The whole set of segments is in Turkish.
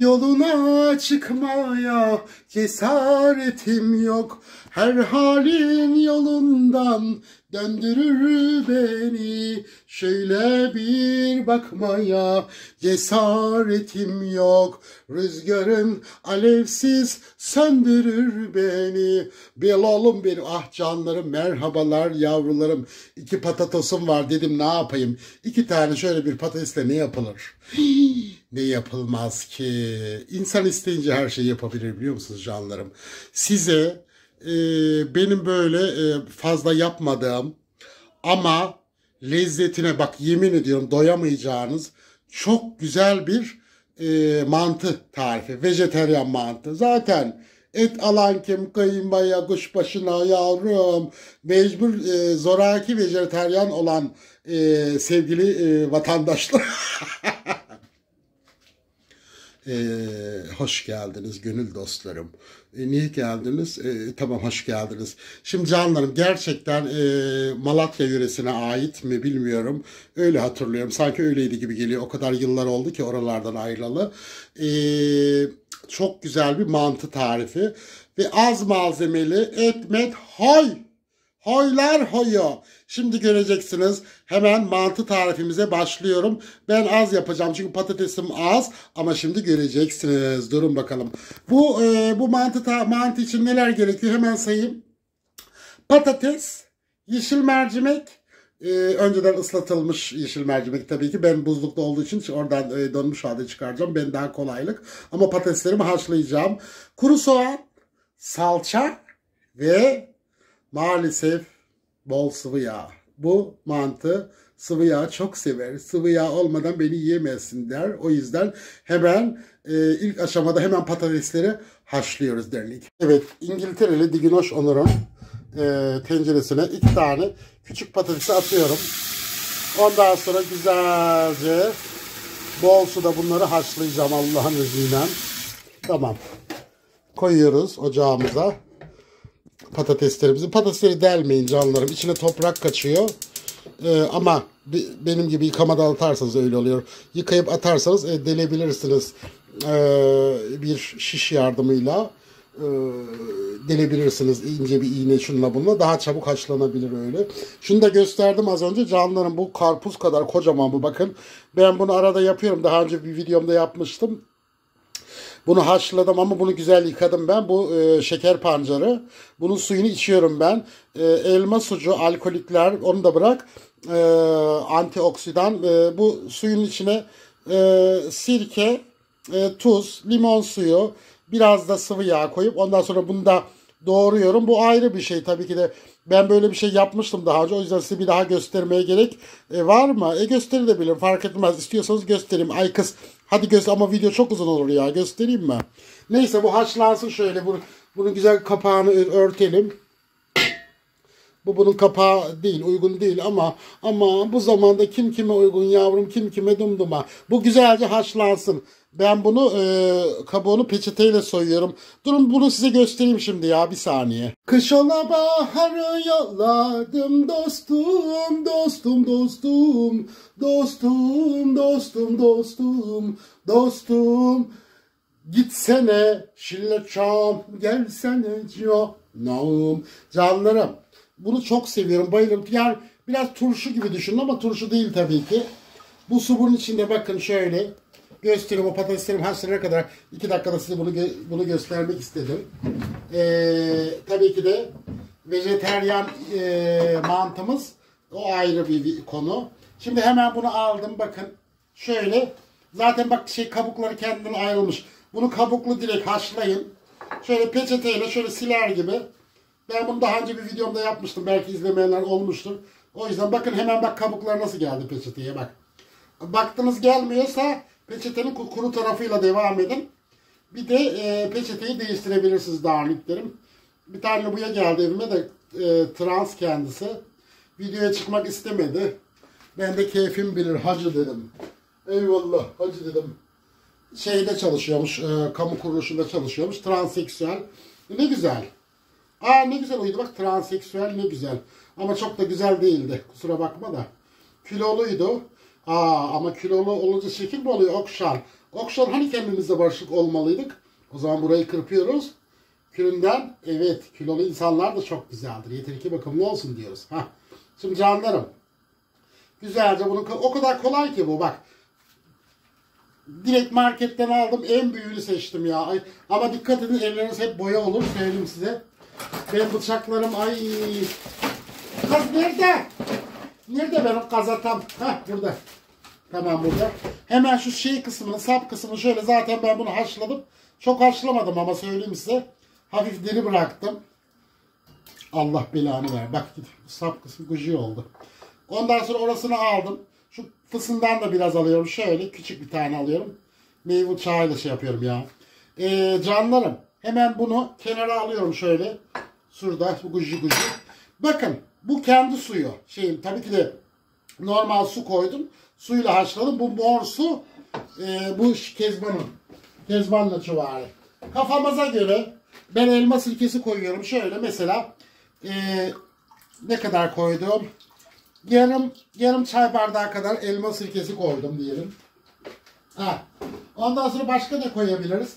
Yoluna çıkmaya cesaretim yok. Her halin yolundan döndürür beni. Şöyle bir bakmaya cesaretim yok. Rüzgarın alevsiz söndürür beni. Belalım benim, ah canlarım, merhabalar yavrularım. 2 patatosum var, dedim ne yapayım. 2 tane şöyle bir patatesle ne yapılır? Ne yapılmaz ki? İnsan isteyince her şeyi yapabilir, biliyor musunuz canlarım? Size benim böyle fazla yapmadığım ama lezzetine bak, yemin ediyorum doyamayacağınız çok güzel bir mantı tarifi. Vejeteryan mantı. Zaten et alan kim, kıymaya kuşbaşına yavrum. Mecbur zoraki vejeteryan olan sevgili vatandaşlar. Hoş geldiniz gönül dostlarım. Niye geldiniz? Tamam, hoş geldiniz. Şimdi canlarım, gerçekten Malatya yöresine ait mi bilmiyorum. Öyle hatırlıyorum. Sanki öyleydi gibi geliyor. O kadar yıllar oldu ki oralardan ayrılalı. Çok güzel bir mantı tarifi. Ve az malzemeli, etmet hoy. Hoylar hoyo. Şimdi göreceksiniz. Hemen mantı tarifimize başlıyorum. Ben az yapacağım çünkü patatesim az. Ama şimdi göreceksiniz. Durun bakalım. Bu mantı için neler gerekiyor? Hemen sayayım. Patates, yeşil mercimek. Önceden ıslatılmış yeşil mercimek tabii ki. Ben buzlukta olduğu için oradan donmuş halde çıkaracağım. Ben daha kolaylık. Ama patateslerimi haşlayacağım. Kuru soğan, salça ve maalesef bol sıvı yağ. Bu mantı sıvı yağ çok sever. Sıvı yağ olmadan beni yiyemezsin der. O yüzden hemen ilk aşamada hemen patatesleri haşlıyoruz derlik. Evet, İngiltereli Diginoş Onur'un tenceresine 2 tane küçük patatesi atıyorum. Ondan sonra güzelce bol suda bunları haşlayacağım Allah'ın izniyle. Tamam. Koyuyoruz ocağımıza patateslerimizi. Patatesleri delmeyin canlarım. İçine toprak kaçıyor. Ama benim gibi yıkamadan atarsanız öyle oluyor. Yıkayıp atarsanız delebilirsiniz. Bir şiş yardımıyla delebilirsiniz. İnce bir iğne şununla bununla. Daha çabuk haşlanabilir öyle. Şunu da gösterdim az önce. Canlarım, bu karpuz kadar kocaman bu, bakın. Ben bunu arada yapıyorum. Daha önce bir videomda yapmıştım. Bunu haşladım ama bunu güzel yıkadım ben. Bu şeker pancarı. Bunun suyunu içiyorum ben. Elma sucu, alkolikler, onu da bırak. Antioksidan. Bu suyun içine sirke, tuz, limon suyu, biraz da sıvı yağ koyup ondan sonra bunu da doğruyorum. Bu ayrı bir şey tabii ki de. Ben böyle bir şey yapmıştım daha önce. O yüzden size bir daha göstermeye gerek var mı? Gösterebilirim. Fark etmez. İstiyorsanız göstereyim. Ay kız, hadi göster, ama video çok uzun olur ya. Göstereyim mi? Neyse, bu haşlansın şöyle. Bunun güzel kapağını örtelim. Bu bunun kapağı değil, uygun değil ama bu zamanda kim kime uygun yavrum, kim kime dumduma. Bu güzelce haşlansın. Ben bunu kabuğunu peçeteyle soyuyorum. Durun, bunu size göstereyim şimdi ya, bir saniye. Kış ola baharı yolladım dostum, dostum, dostum, dostum, dostum, dostum, dostum. Gitsene şilleçam, gelsene canım. Canlarım, bunu çok seviyorum, bayılırım. Yani biraz turşu gibi düşünün ama turşu değil tabii ki. Bu su bunun içinde, bakın şöyle. Göstereyim, o patateslerim haşlanana kadar 2 dakikada size bunu göstermek istedim. Tabii ki de vejeteryan mantımız o ayrı bir konu. Şimdi hemen bunu aldım, bakın. Şöyle. Zaten bak kabukları kendinden ayrılmış. Bunu kabuklu direkt haşlayın. Şöyle peçeteyle şöyle siler gibi. Ben bunu daha önce bir videomda yapmıştım. Belki izlemeyenler olmuştur. O yüzden bakın hemen, bak kabuklar nasıl geldi peçeteye, bak. Baktınız gelmiyorsa peçetenin kuru tarafıyla devam edin. Bir de peçeteyi değiştirebilirsiniz dağınıklarım. Bir tane buraya geldi evime de trans kendisi. Videoya çıkmak istemedi. Ben de keyfim bilir hacı dedim. Eyvallah hacı dedim. Şeyde çalışıyormuş, kamu kuruluşunda çalışıyormuş. Transseksüel. Ne güzel. Ne güzel uydu bak, transseksüel ne güzel. Ama çok da güzel değildi. Kusura bakma da. Kiloluydu. Ama kilolu olunca şekil mi oluyor? Okşan. Okşan hani kendimizle barışık olmalıydık. O zaman burayı kırpıyoruz. Külünden evet kilolu insanlar da çok güzeldir. Yeter ki bakımlı olsun diyoruz. Hah. Şimdi canlarım. Güzelce bunu o kadar kolay ki bu bak. Direkt marketten aldım. En büyüğünü seçtim ya. Ay, ama dikkat edin elleriniz hep boya olur. Söyleyeyim size. Benim bıçaklarım ay. Kız nerede? Nerede benim kazatam? Hah burada. Tamam burada. Hemen şu şey kısmını, sap kısmını şöyle zaten ben bunu haşladım. Çok haşlamadım ama söyleyeyim size. Hafif diri bıraktım. Allah belanı ver. Bak sap kısmı gıcı oldu. Ondan sonra orasını aldım. Şu fısından da biraz alıyorum. Şöyle küçük bir tane alıyorum. Meyve çayıyla şey yapıyorum ya. Canlarım. Hemen bunu kenara alıyorum şöyle. Şurada bu gıcı gıcı. Bakın bu kendi suyu. Tabii ki de normal su koydum. Suyla haşladım. Bu mor su bu Kezban'ın. Kezban'la çuvarı. Kafamıza göre ben elma sirkesi koyuyorum. Şöyle mesela ne kadar koydum? Yarım çay bardağı kadar elma sirkesi koydum diyelim. Ha. Ondan sonra başka ne koyabiliriz?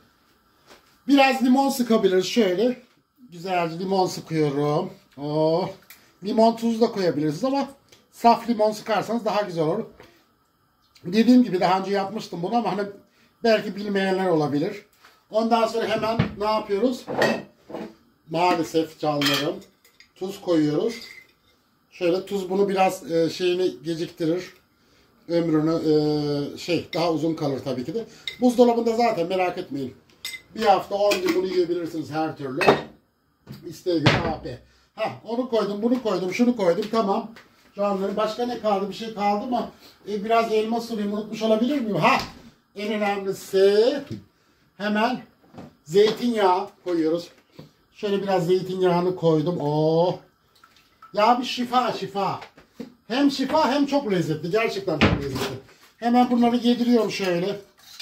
Biraz limon sıkabiliriz şöyle. Güzelce limon sıkıyorum. Oh. Limon tuzu da koyabiliriz ama saf limon sıkarsanız daha güzel olur. Dediğim gibi daha önce yapmıştım bunu ama hani belki bilmeyenler olabilir. Ondan sonra hemen ne yapıyoruz? Maalesef canlarım tuz koyuyoruz. Şöyle tuz bunu biraz şeyini geciktirir. Ömrünü daha uzun kalır tabii ki de. Buzdolabında zaten merak etmeyin. Bir hafta 10 gün bunu yiyebilirsiniz her türlü. İsteğe göre AP. Onu koydum, bunu koydum, şunu koydum. Tamam. Canlarım başka ne kaldı? Bir şey kaldı mı? Biraz elma sulayım unutmuş olabilir miyim? En önemlisi hemen zeytinyağı koyuyoruz. Şöyle biraz zeytinyağını koydum. Oh. Ya bir şifa. Hem şifa hem çok lezzetli. Gerçekten çok lezzetli. Hemen bunları yediriyorum şöyle.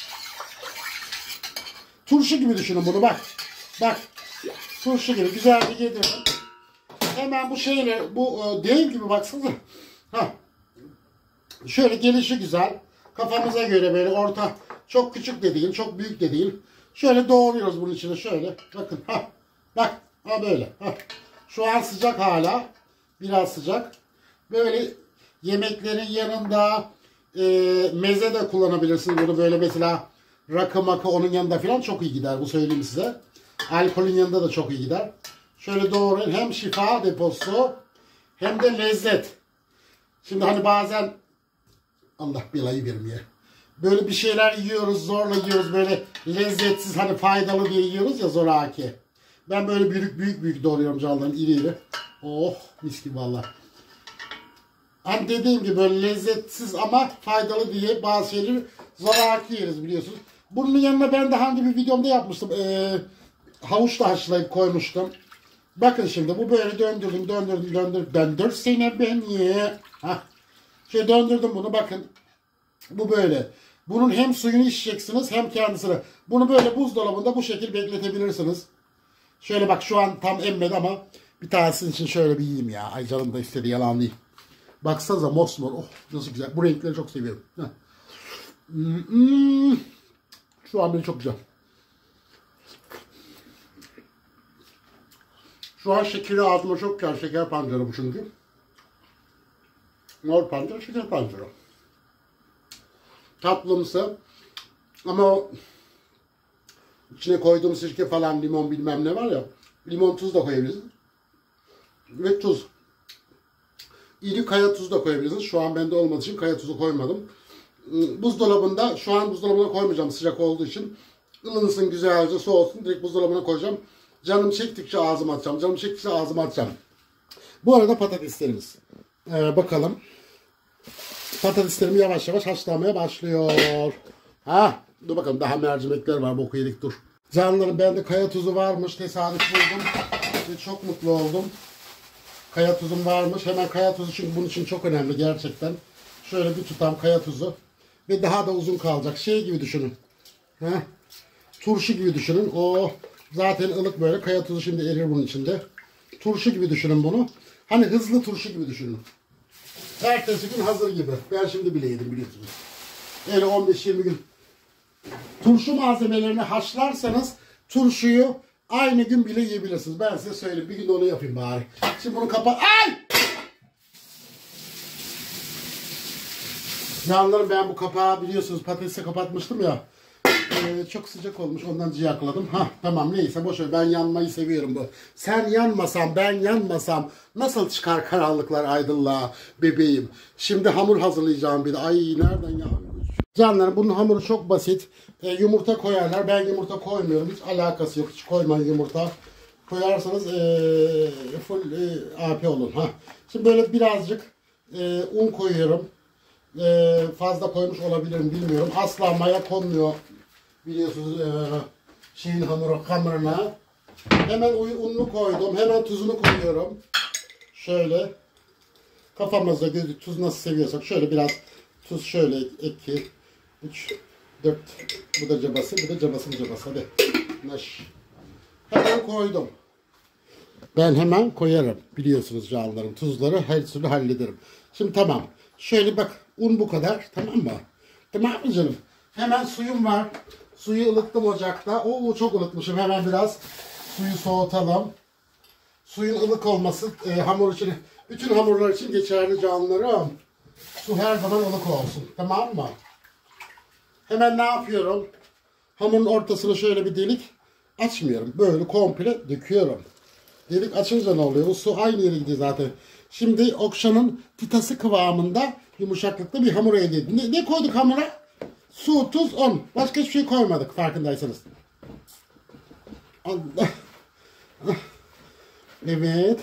Turşu gibi düşünün bunu bak. Bak. Turşu gibi güzelce yedirdim. Hemen bu dev gibi baksanıza. Şöyle gelişi güzel. Kafamıza göre böyle orta. Çok küçük de değil, çok büyük de değil. Şöyle doğruyoruz bunun içine şöyle. Bakın. Bak. Böyle. Şu an sıcak hala. Biraz sıcak. Böyle yemeklerin yanında meze de kullanabilirsiniz. Bunu böyle mesela rakı makı onun yanında falan çok iyi gider. Bu söyleyeyim size. Alkolün yanında da çok iyi gider. Şöyle doğrayın. Hem şifa deposu hem de lezzet. Şimdi hani bazen Allah belayı vermeye. Böyle bir şeyler yiyoruz, zorla yiyoruz. Böyle lezzetsiz hani faydalı diye yiyoruz ya zoraki. Ben böyle büyük doğruyorum canlarım iri iri. Oh mis gibi valla. Hani dediğim gibi böyle lezzetsiz ama faydalı diye bazı şeyleri zoraki yeriz biliyorsunuz. Bunun yanına ben daha önce bir videomda yapmıştım. Havuçla haşlayıp koymuştum. Bakın şimdi bu böyle döndürdüm. Döndürsene beni. Şöyle döndürdüm bunu bakın. Bu böyle. Bunun hem suyunu içeceksiniz hem kendisini. Bunu böyle buzdolabında bu şekilde bekletebilirsiniz. Şöyle bak şu an tam emmedi ama bir tanesinin için şöyle bir yiyeyim ya. Ay canım da istedi yalan değil. Baksanıza mosmor. Oh nasıl güzel. Bu renkleri çok seviyorum. Şu an beni çok güzel. Şu an şekeri ağzıma çok güzel. Şeker pancarı bu çünkü. Mor pancar, şeker pancarı. Tatlımsı. Ama içine koyduğum sirke falan limon bilmem ne var ya. Limon tuz da koyabilirsiniz. Ve tuz. İri kaya tuzu da koyabilirsiniz. Şu an bende olmadığı için kaya tuzu koymadım. Buzdolabında, şu an buzdolabına koymayacağım sıcak olduğu için. Ilınsın güzelce soğusun. Direkt buzdolabına koyacağım. Canım çektikçe ağzıma atacağım. Canım çektikçe ağzıma atacağım. Bu arada patateslerimiz. Bakalım. Patateslerim yavaş yavaş haşlanmaya başlıyor. Dur bakalım daha mercimekler var. Boku yedik dur. Canlarım bende kaya tuzu varmış. Tesadüf buldum. Ve çok mutlu oldum. Kaya tuzum varmış. Hemen kaya tuzu çünkü bunun için çok önemli gerçekten. Şöyle bir tutam kaya tuzu. Ve daha da uzun kalacak. Şey gibi düşünün. Turşu gibi düşünün. Zaten ılık böyle. Kaya tuzu şimdi erir bunun içinde. Turşu gibi düşünün bunu. Hani hızlı turşu gibi düşünün. Ertesi gün hazır gibi. Ben şimdi bile yedim biliyorsunuz. Öyle 15-20 gün Turşu malzemelerini haşlarsanız turşuyu aynı gün bile yiyebilirsiniz. Ben size söyleyeyim. Bir gün de onu yapayım bari. Şimdi bunu kapat. Ay! Canlarım, ben bu kapağı biliyorsunuz patatese kapatmıştım ya. Çok sıcak olmuş, ondan ciyakladım. Tamam, neyse boşver, ben yanmayı seviyorum bu. Sen yanmasan, ben yanmasam nasıl çıkar karanlıklar aydınlığa bebeğim. Şimdi hamur hazırlayacağım bir de. Ay, nereden ya? Canlarım, bunun hamuru çok basit. Yumurta koyarlar. Ben yumurta koymuyorum. Hiç alakası yok. Hiç koymayın yumurta. Koyarsanız full AP olur. Şimdi böyle birazcık un koyuyorum. Fazla koymuş olabilirim, bilmiyorum. Asla maya konmuyor. Biliyorsunuz şeyin hamuruna. Hemen ununu koydum. Hemen tuzunu koyuyorum. Şöyle. Kafamızda gözü tuz nasıl seviyorsak şöyle biraz tuz, şöyle 2, 3, 4. Bu da cabası, bu da cabasının cabası. Hadi. Naş. Hemen koydum. Ben hemen koyarım. Biliyorsunuz canlarım. Tuzları her türlü hallederim. Şimdi tamam. Şöyle bak. Un bu kadar. Tamam mı? Tamam mı canım? Hemen suyum var. Suyu ılıttım ocakta. Oo, çok ılıtmışım. Hemen biraz suyu soğutalım. Suyun ılık olması hamur için, bütün hamurlar için geçerli canlarım. Su her zaman ılık olsun. Tamam mı? Hemen ne yapıyorum? Hamurun ortasına şöyle bir delik açmıyorum. Böyle komple döküyorum. Delik açınca ne oluyor? O su aynı yere gidiyor zaten. Şimdi okşanın titası kıvamında yumuşaklıkta bir hamur elde edildi. Ne koyduk hamura? Su, tuz, un. Başka hiçbir şey koymadık farkındaysanız. Allah. Evet.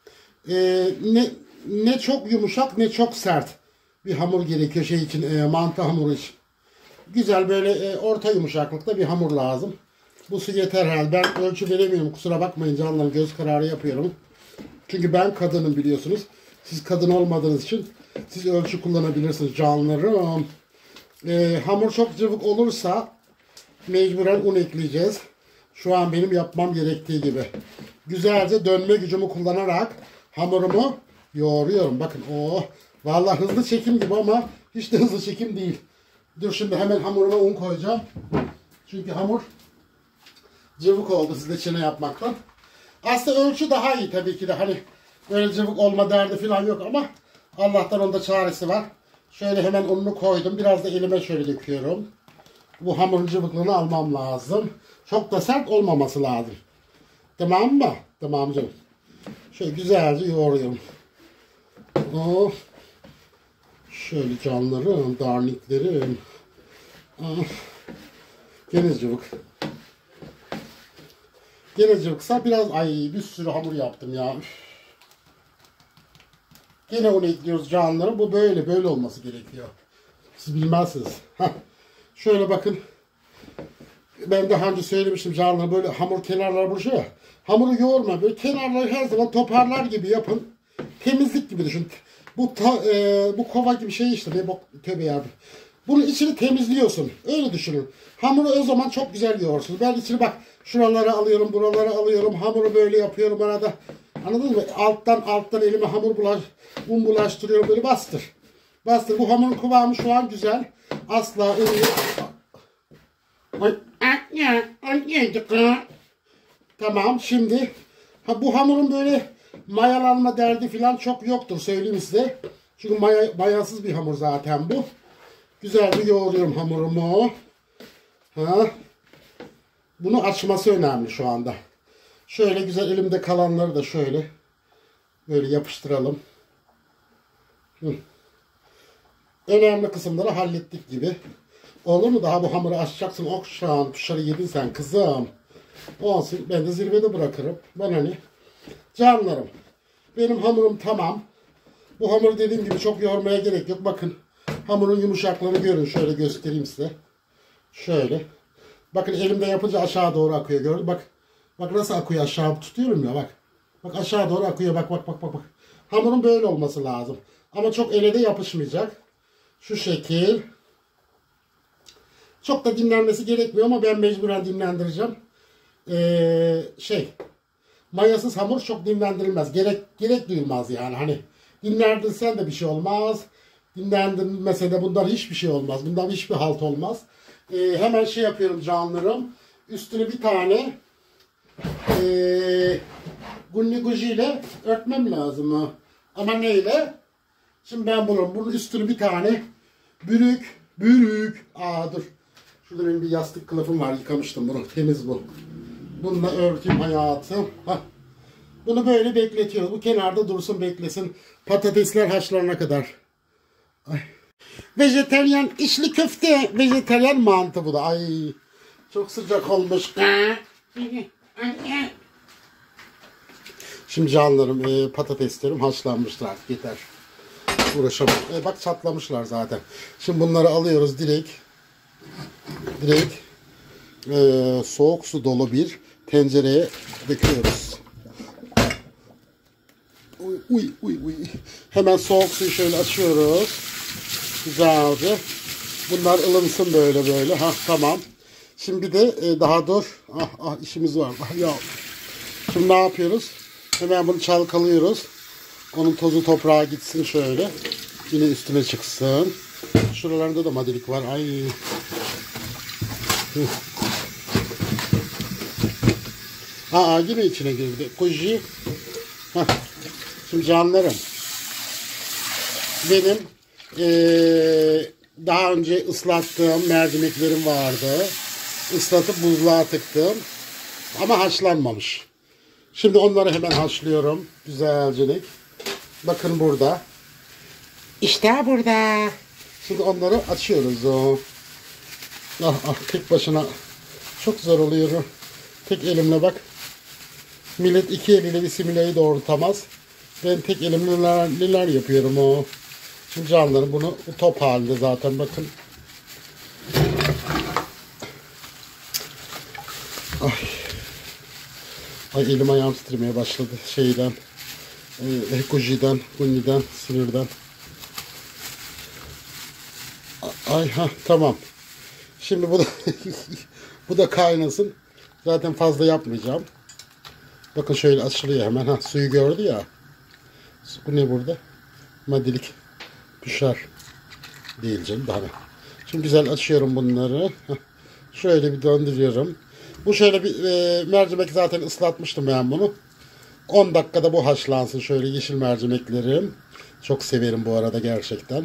Ne çok yumuşak ne çok sert bir hamur gerekiyor şey için, mantı hamuru için. Güzel böyle orta yumuşaklıkta bir hamur lazım. Bu su yeter herhalde. Ben ölçü veremiyorum. Kusura bakmayın canlarım. Göz kararı yapıyorum. Çünkü ben kadınım biliyorsunuz. Siz kadın olmadığınız için siz ölçü kullanabilirsiniz canlarım. Hamur çok cıvık olursa mecburen un ekleyeceğiz. Şu an benim yapmam gerektiği gibi. Güzelce dönme gücümü kullanarak hamurumu yoğuruyorum. Bakın vallahi hızlı çekim gibi ama hiç de hızlı çekim değil. Dur, şimdi hemen hamuruma un koyacağım. Çünkü hamur cıvık oldu sizde çene yapmaktan. Aslında ölçü daha iyi tabii ki de. Hani böyle cıvık olma derdi falan yok ama Allah'tan onda çaresi var. Şöyle hemen ununu koydum. Biraz da elime şöyle döküyorum. Bu hamurun cıvıklığını almam lazım. Çok da sert olmaması lazım. Tamam mı? Tamam canım. Şöyle güzelce yoğuruyorum. Şöyle canlarım, darniklerim. Gene cıvık. Gene cıvıksa biraz, bir sürü hamur yaptım ya. Gene onu ekliyoruz canlarım. Bu böyle olması gerekiyor. Siz bilmezsiniz. Şöyle bakın. Ben daha önce söylemiştim canlarım, böyle hamur kenarları buruşuyor ya. Hamuru yoğurma. Böyle kenarları her zaman toparlar gibi yapın. Temizlik gibi düşün. Bu kova gibi şey işte. Tövbe ya. Bunun içini temizliyorsun. Öyle düşünün. Hamuru o zaman çok güzel yoğursun. Ben içini bak, şuraları alıyorum, buraları alıyorum. Hamuru böyle yapıyorum arada. Anladınız mı? Alttan elime un bulaştırıyorum, böyle bastır. Bastır. Bu hamurun kıvamı şu an güzel. Asla un Tamam, şimdi bu hamurun böyle mayalanma derdi falan çok yoktur, söyleyeyim size. Çünkü mayasız bir hamur zaten bu. Güzel bir yoğuruyorum hamurumu. Bunu açması önemli şu anda. Şöyle güzel elimde kalanları da şöyle böyle yapıştıralım. Önemli kısımları hallettik gibi. Olur mu? Daha bu hamuru açacaksın. Okşan, tuşları yedin sen kızım. Olsun. Ben de zirvede bırakırım. Ben hani. Canlarım. Benim hamurum tamam. Bu hamuru dediğim gibi çok yoğurmaya gerek yok. Bakın. Hamurun yumuşaklığını görün. Şöyle göstereyim size. Şöyle. Bakın elimde yapınca aşağı doğru akıyor. Gördün? Bak. Bak nasıl akıyor, aşağı tutuyorum ya bak. Bak aşağı doğru akıyor. Bak. Hamurun böyle olması lazım. Ama çok ele de yapışmayacak. Şu şekil. Çok da dinlenmesi gerekmiyor ama ben mecburen dinlendireceğim. Mayasız hamur çok dinlendirilmez. Gerek duyulmaz yani. Hani dinlendirsen de bir şey olmaz. Dinlendirilmese de bundan hiçbir şey olmaz. Bundan hiçbir halt olmaz. Hemen şey yapıyorum canlarım. Üstüne bir tane gunni guji ile örtmem lazım o. Ama neyle? Şimdi ben bunun üstünü bir tane bürük. Dur. Şurada benim bir yastık kılıfım var. Yıkamıştım bunu. Temiz bu. Bununla örteyim hayatım. Hah. Bunu böyle bekletiyoruz. Bu kenarda dursun, beklesin. Patatesler haşlanana kadar. Ay. Vejeteryan içli köfte. Vejeteryan mantı bu da. Ay. Çok sıcak olmuş. Şimdi canlarım patateslerim haşlanmıştır artık, yeter. Uğraşamam. Bak çatlamışlar zaten. Şimdi bunları alıyoruz direkt soğuk su dolu bir tencereye döküyoruz. Uy. Hemen soğuk suyu şöyle açıyoruz. Güzelce. Bunlar ılınsın böyle. Tamam. Şimdi de daha dur. İşimiz var. Ya. Şimdi ne yapıyoruz? Hemen bunu çalkalıyoruz. Onun tozu toprağa gitsin şöyle. Yine üstüne çıksın. Şuralarında da madelik var. Ay. Yine içine girdi. Kuji. Şimdi canlarım. Benim daha önce ıslattığım mercimeklerim vardı. Islatıp buzluğa tıktım. Ama haşlanmamış. Şimdi onları hemen haşlıyorum. Güzelcelik. Bakın burada. İşte burada. Şimdi onları açıyoruz. Tek başına çok zor oluyor. Tek elimle bak. Millet iki eliyle bir similayı doğrultamaz. Ben tek elimle neler yapıyorum o. Şimdi canlarım bunu top halinde zaten bakın. Ay elim ayağım titremeye başladı şeyden. Gunni'den, sinirden. Tamam. Şimdi bu da bu da kaynasın. Zaten fazla yapmayacağım. Bakın şöyle açılıyor hemen. Suyu gördü ya. Bu ne burada? Madelik. Pişer. Değil canım daha ne. Şimdi güzel açıyorum bunları. Şöyle bir döndürüyorum. Bu şöyle bir mercimek zaten ıslatmıştım ben bunu. 10 dakikada bu haşlansın. Şöyle yeşil mercimeklerim. Çok severim bu arada gerçekten.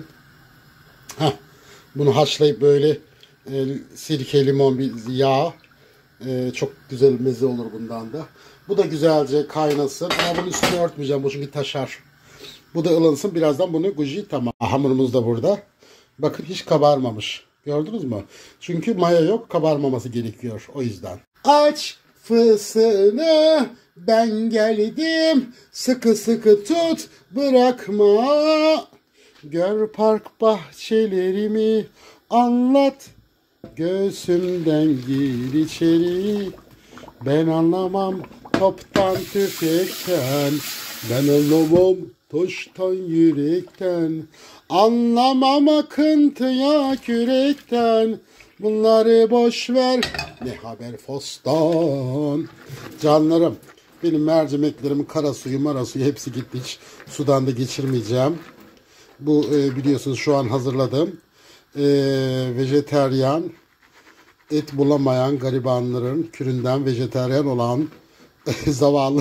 Bunu haşlayıp böyle sirke, limon, bir yağ. Çok güzel meze olur bundan da. Bu da güzelce kaynasın. Ama bunun üstünü örtmeyeceğim. Bu çünkü taşar. Bu da ılınsın. Birazdan bunu guji tamam. Hamurumuz da burada. Bakın hiç kabarmamış. Gördünüz mü? Çünkü maya yok. Kabarmaması gerekiyor. O yüzden. Aç fısını ben geldim. Sıkı sıkı tut bırakma. Gör park bahçelerimi anlat. Göğsümden gir içeri. Ben anlamam toptan tüfekten. Ben anlamam taştan yürekten. Anlamam akıntıya kürekten. Bunları boş ver. Ne haber fostan. Canlarım. Benim mercimeklerimin kara suyu mara suyu hepsi gitti. Hiç sudan da geçirmeyeceğim. Bu biliyorsunuz şu an hazırladım. Vejeteryan, et bulamayan garibanların küründen vejeteryan olan zavallı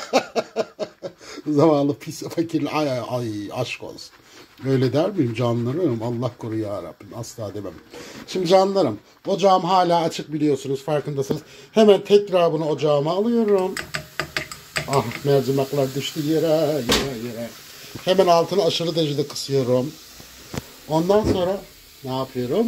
zavallı pis fakir ay aşk olsun. Öyle der miyim canlarım? Allah koru ya Rabbim. Asla demem. Şimdi canlarım, ocağım hala açık biliyorsunuz, farkındasınız. Hemen tekrar bunu ocağıma alıyorum. Mercimekler düştü yere. Hemen altını aşırı derecede kısıyorum. Ondan sonra ne yapıyorum?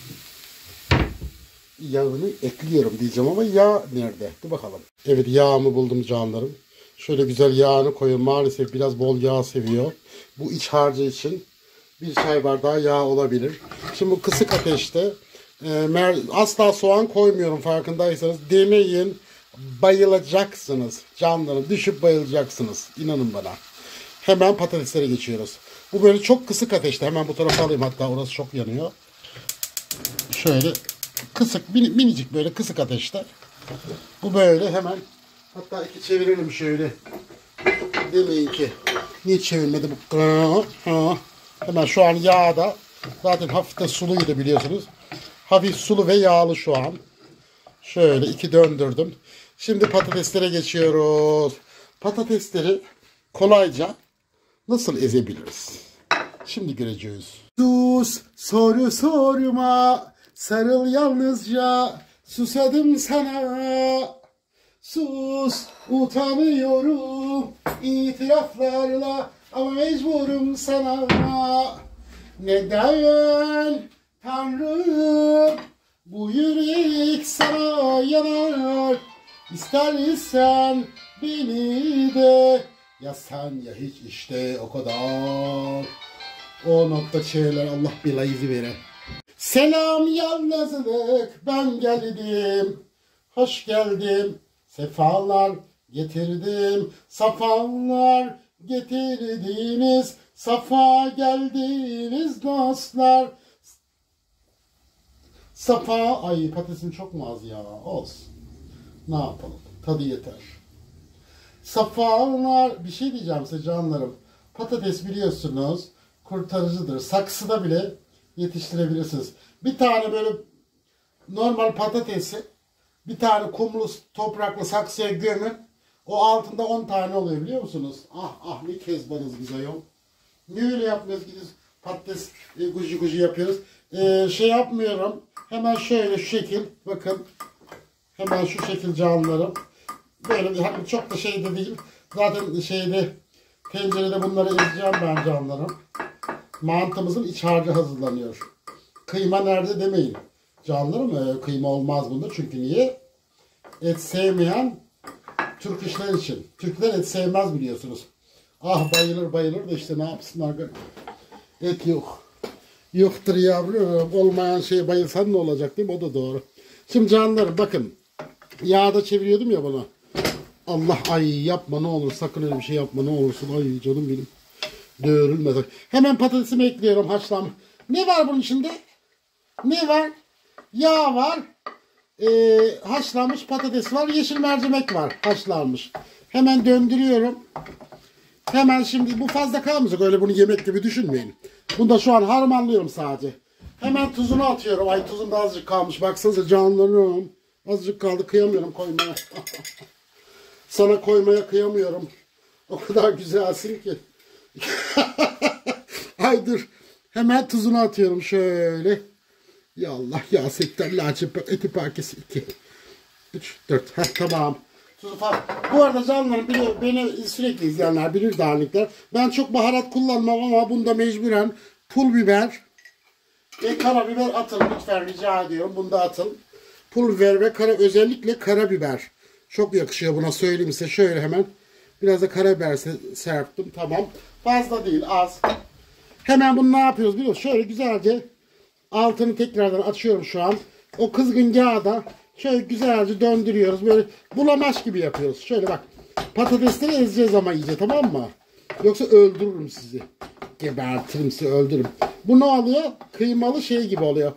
Yağını ekliyorum diyeceğim ama yağ nerede? Dur bakalım. Evet, yağımı buldum canlarım. Şöyle güzel yağını koyuyorum. Maalesef biraz bol yağ seviyor. Bu iç harcı için bir çay bardağı yağ olabilir. Şimdi bu kısık ateşte asla soğan koymuyorum, farkındaysanız. Deneyin. Bayılacaksınız canlarım. Düşüp bayılacaksınız. İnanın bana. Hemen patateslere geçiyoruz. Bu böyle çok kısık ateşte. Hemen bu tarafa alayım, hatta orası çok yanıyor. Şöyle kısık, minicik böyle kısık ateşte. Bu böyle hemen, hatta iki çevirelim şöyle. Demeyin ki niye çevirmedi bu. Hemen şu an yağda zaten hafif de suluydu biliyorsunuz. Hafif sulu ve yağlı şu an. Şöyle 2 döndürdüm. Şimdi patateslere geçiyoruz. Patatesleri kolayca nasıl ezebiliriz? Şimdi göreceğiz. Sus, soru sorma, sarıl yalnızca, susadım sana. Sus, utanıyorum itiraflarla ama mecburum sana. Neden Tanrım bu yürek sana yanar? İstersen beni de ya sen ya hiç, işte o kadar. O nokta şeyler, Allah belayı vere. Selam yalnızlık, ben geldim. Hoş geldim. Sefalar getirdim. Safalar getirdiniz. Safa geldiniz dostlar. Safa, ay patatesim çok mu az ya? Olsun. Ne yapalım? Tadı yeter. Safalar, bir şey diyeceğim size canlarım. Patates biliyorsunuz kurtarıcıdır. Saksıda bile yetiştirebilirsiniz. Bir tane böyle normal patatesi bir tane kumlu topraklı saksıya gömün. O altında 10 tane oluyor biliyor musunuz? Ah ah, ne kezbanız biz ayol. Ne öyle yapmıyoruz, gidiyoruz patates gucu gucu yapıyoruz. Şey yapmıyorum. Hemen şöyle şu şekil, bakın. Hemen şu şekil canlarım. Böyle hani çok da şey de değil. Zaten şeyde, tencerede bunları ezeceğim ben canlarım. Mantımızın iç harcı hazırlanıyor. Kıyma nerede demeyin. Canlarım, kıyma olmaz bunda. Çünkü niye? Et sevmeyen Türk işler için. Türkler et sevmez biliyorsunuz. Ah bayılır bayılır da işte ne yapsınlar. Et yok. Yoktur yavrum. Olmayan şeye bayılsan ne olacak değil mi? O da doğru. Şimdi canlarım bakın. Yağda çeviriyordum ya bunu. Allah, ay yapma ne olur. Sakın öyle bir şey yapma ne olursun. Ay canım benim. Dövülmez. Hemen patatesimi ekliyorum haşlam. Ne var bunun içinde? Ne var? Yağ var. Haşlanmış patates var. Yeşil mercimek var. Haşlanmış. Hemen döndürüyorum. Hemen şimdi bu fazla kalmayacak. Öyle bunu yemek gibi düşünmeyin. Bunu da şu an harmanlıyorum sadece. Hemen tuzunu atıyorum. Ay tuzum da azıcık kalmış. Baksanıza canlarım. Azıcık kaldı. Kıyamıyorum koymaya. Sana koymaya kıyamıyorum. O kadar güzelsin ki. Ay dur. Hemen tuzunu atıyorum şöyle. Ya Allah ya sekten lacivert eti parkesi 2. 3, 4. Heh, tamam. Tuzu falan. Bu arada canlarım biliyor, beni sürekli izleyenler bilir dernekler. Ben çok baharat kullanmam ama bunda mecburen pul biber ve karabiber atın lütfen, rica ediyorum. Bunda atın. Pul biber ve özellikle karabiber. Çok yakışıyor buna, söyleyeyim size. Şöyle hemen biraz da karabiber serptim. Tamam. Fazla değil, az. Hemen bunu ne yapıyoruz biliyor musunuz? Şöyle güzelce altını tekrardan açıyorum şu an. O kızgın yağda şöyle güzelce döndürüyoruz. Böyle bulamaç gibi yapıyoruz. Şöyle bak. Patatesleri ezeceğiz ama iyice, tamam mı? Yoksa öldürürüm sizi. Gebertirim sizi, öldürürüm. Bu ne oluyor? Kıymalı şey gibi oluyor.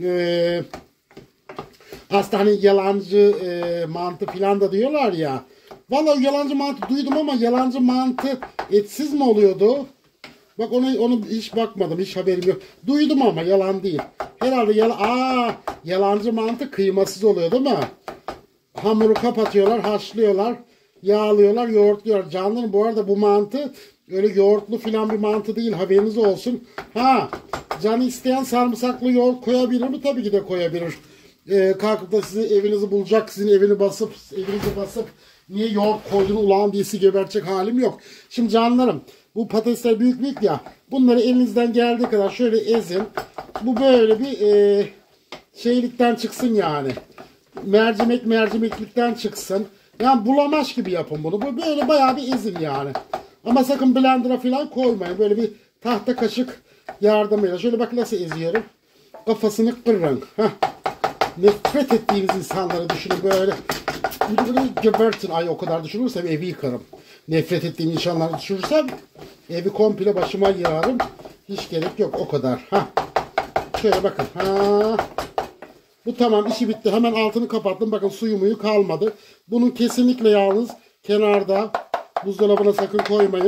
Aslında hani yalancı mantı filan da diyorlar ya. Vallahi yalancı mantı duydum ama yalancı mantı etsiz mi oluyordu? Bak onu hiç bakmadım, hiç haberim yok. Duydum ama yalan değil. Herhalde yalancı mantı kıymasız oluyor değil mi? Hamuru kapatıyorlar, haşlıyorlar, yağlıyorlar, yoğurtluyorlar. Canlarım bu arada bu mantı öyle yoğurtlu filan bir mantı değil, haberiniz olsun. Ha, canı isteyen sarımsaklı yoğurt koyabilir mi? Tabii ki de koyabilir. Kalkıp da sizi evinizi bulacak, sizin evinizi basıp niye yoğurt koydun ulan diye sizi gebertecek halim yok. Şimdi canlarım, bu patatesler büyük büyük ya. Bunları elinizden geldiği kadar şöyle ezin. Bu böyle bir şeylikten çıksın yani. Mercimeklikten çıksın. Yani bulamaç gibi yapın bunu. Bu böyle bayağı bir ezin yani. Ama sakın blender'a falan koymayın. Böyle bir tahta kaşık yardımıyla. Şöyle bak nasıl eziyorum. Kafasını kırın. Heh. Nefret ettiğiniz insanları düşünün böyle. Gebertin. Ay o kadar düşünürsem evi yıkarım. Nefret ettiğim insanları düşünürsem evi komple başıma yığarım. Hiç gerek yok, o kadar. Ha. Şöyle bakın. Ha. Bu tamam, işi bitti. Hemen altını kapattım. Bakın suyu muyu kalmadı. Bunun kesinlikle yalnız kenarda, buzdolabına sakın koymayın.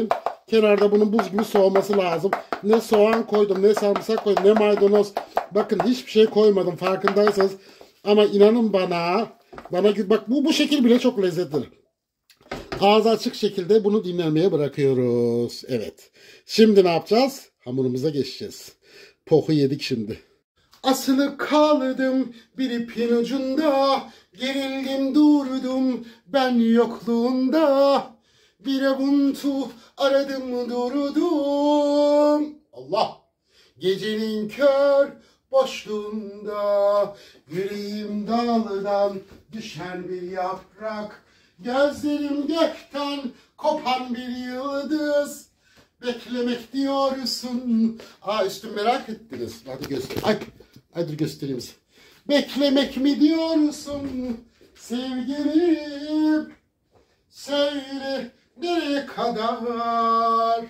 kenarda bunun buz gibi soğuması lazım. Ne soğan koydum, ne sarımsak koydum, ne maydanoz. Bakın hiçbir şey koymadım farkındaysanız. Ama inanın bana bak bu şekil bile çok lezzetli. Ağzı açık şekilde bunu dinlenmeye bırakıyoruz. Evet. Şimdi ne yapacağız? Hamurumuza geçeceğiz. Poku yedik şimdi. Asılı kaldım bir ipin ucunda, gerildim durdum ben yokluğunda. Bir avuntu aradım durdum. Allah! Gecenin kör boşluğunda, yüreğim daldan düşen bir yaprak. Gözlerim gökten kopan bir yıldız. Beklemek diyorsun. Üstüm merak ettiniz. Hadi göster. Hadi göstereyim size. Beklemek mi diyorsun sevgilim? Söyle nereye kadar?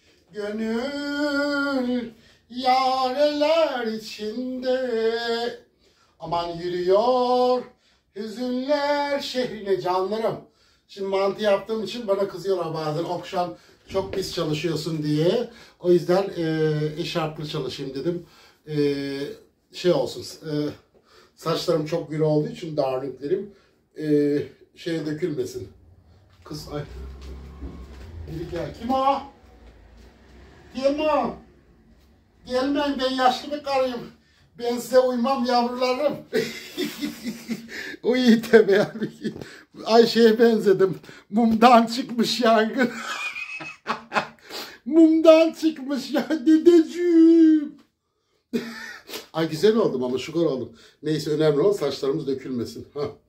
Gönül yareler içinde. Aman yürüyor hüzünler şehrine canlarım. Şimdi mantı yaptığım için bana kızıyorlar bazen. Okşan çok pis çalışıyorsun diye. O yüzden eşarplı çalışayım dedim. Şey olsun. Saçlarım çok gür olduğu için darlıklarım şeye dökülmesin. Kız ay. Biri gel. Kim o? Kim o? Gelmeyin, ben yaşlı bir karıyım. Ben size uymam yavrularım. O iyi tabi abi. Ayşe'ye benzedim. Mumdan çıkmış yangın. Mumdan çıkmış ya dedeciğim. Ay güzel oldum ama şükür oldum. Neyse önemli olan saçlarımız dökülmesin.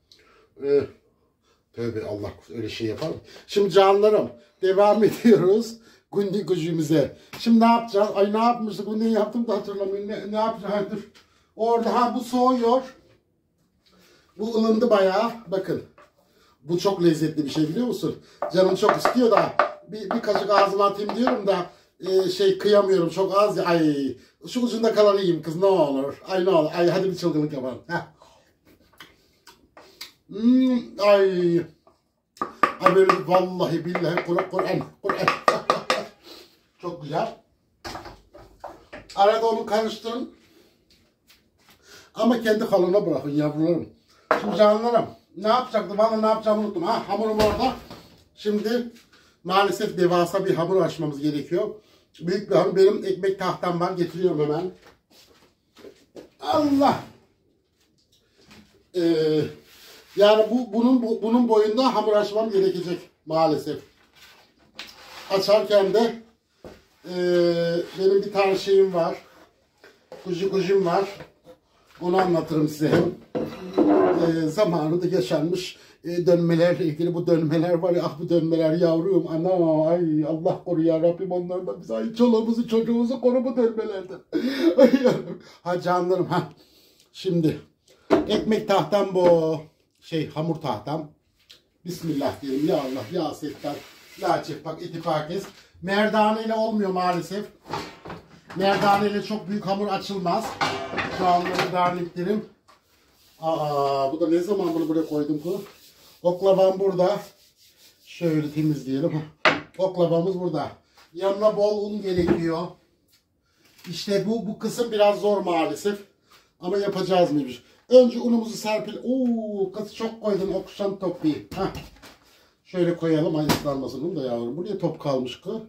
Tövbe Allah öyle şey yapar mı? Şimdi canlarım devam ediyoruz. Gündü gücümüze. Şimdi ne yapacağız? Ay ne yapmıştık? Bu ne yaptım da hatırlamıyorum. Ne yapacağız? Dur. Orada bu soğuyor. Bu ılındı bayağı. Bakın. Bu çok lezzetli bir şey biliyor musun? Canım çok istiyor da bir kaşık ağzıma atayım diyorum da kıyamıyorum. Çok az ya. Ay şu ucunda kalanı yiyeyim kız ne olur. Ay ne olur. Ay hadi bir çılgınlık yapalım. Ay. Ay böyle vallahi billahi Kur'an. Çok güzel. Arada onu karıştırın. Ama kendi kalına bırakın yavrularım. Şimdi canlarım ne yapacaktım? Vallahi ne yapacağımı unuttum. Hamurum orada. Şimdi maalesef devasa bir hamur açmamız gerekiyor. Büyük bir hamur. Benim ekmek tahtam var. Getiriyorum hemen. Allah. Yani bunun boyunda hamur açmam gerekecek maalesef. Açarken de benim bir tane şeyim var. Kujim var. Onu anlatırım size hem. Zamanında yaşanmış dönmelerle ilgili bu dönmeler var ya, bu dönmeler yavrum, ana, ay Allah koru ya Rabbim onlardan bize, ay çoluğumuzu çocuğumuzu koru bu dönmelerden. Ay yavrum. Ha canlarım ha. Şimdi ekmek tahtam bu. Hamur tahtam. Bismillah diyelim ya Allah ya Settar. La çefpak ittifakız. Merdane ile olmuyor maalesef. Merdane ile çok büyük hamur açılmaz. Şu anları darlıklarım. Bu da ne zaman bunu buraya koydum ki? Oklavam burada. Şöyle temizleyelim. Oklavamız burada. Yanına bol un gerekiyor. İşte bu kısım biraz zor maalesef. Ama yapacağız mıymış? Önce unumuzu serpil. Kız çok koydun okşan topu. Şöyle koyalım. Ay ıslanmasın un da yavrum. Buraya top kalmış ki.